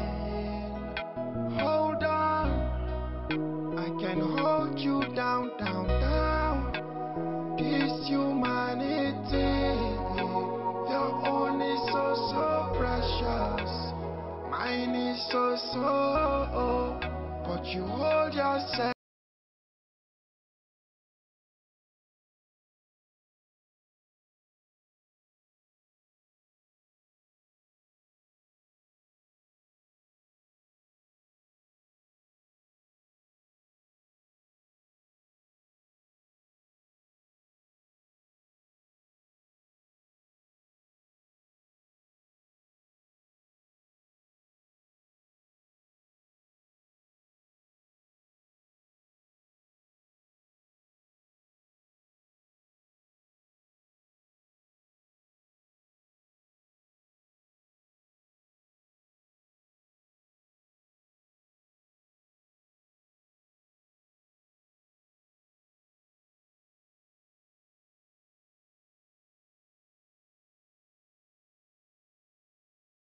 Hold on, I can hold you down, down, down. This humanity, your own is so, so precious. Mine is so, so. But you hold yourself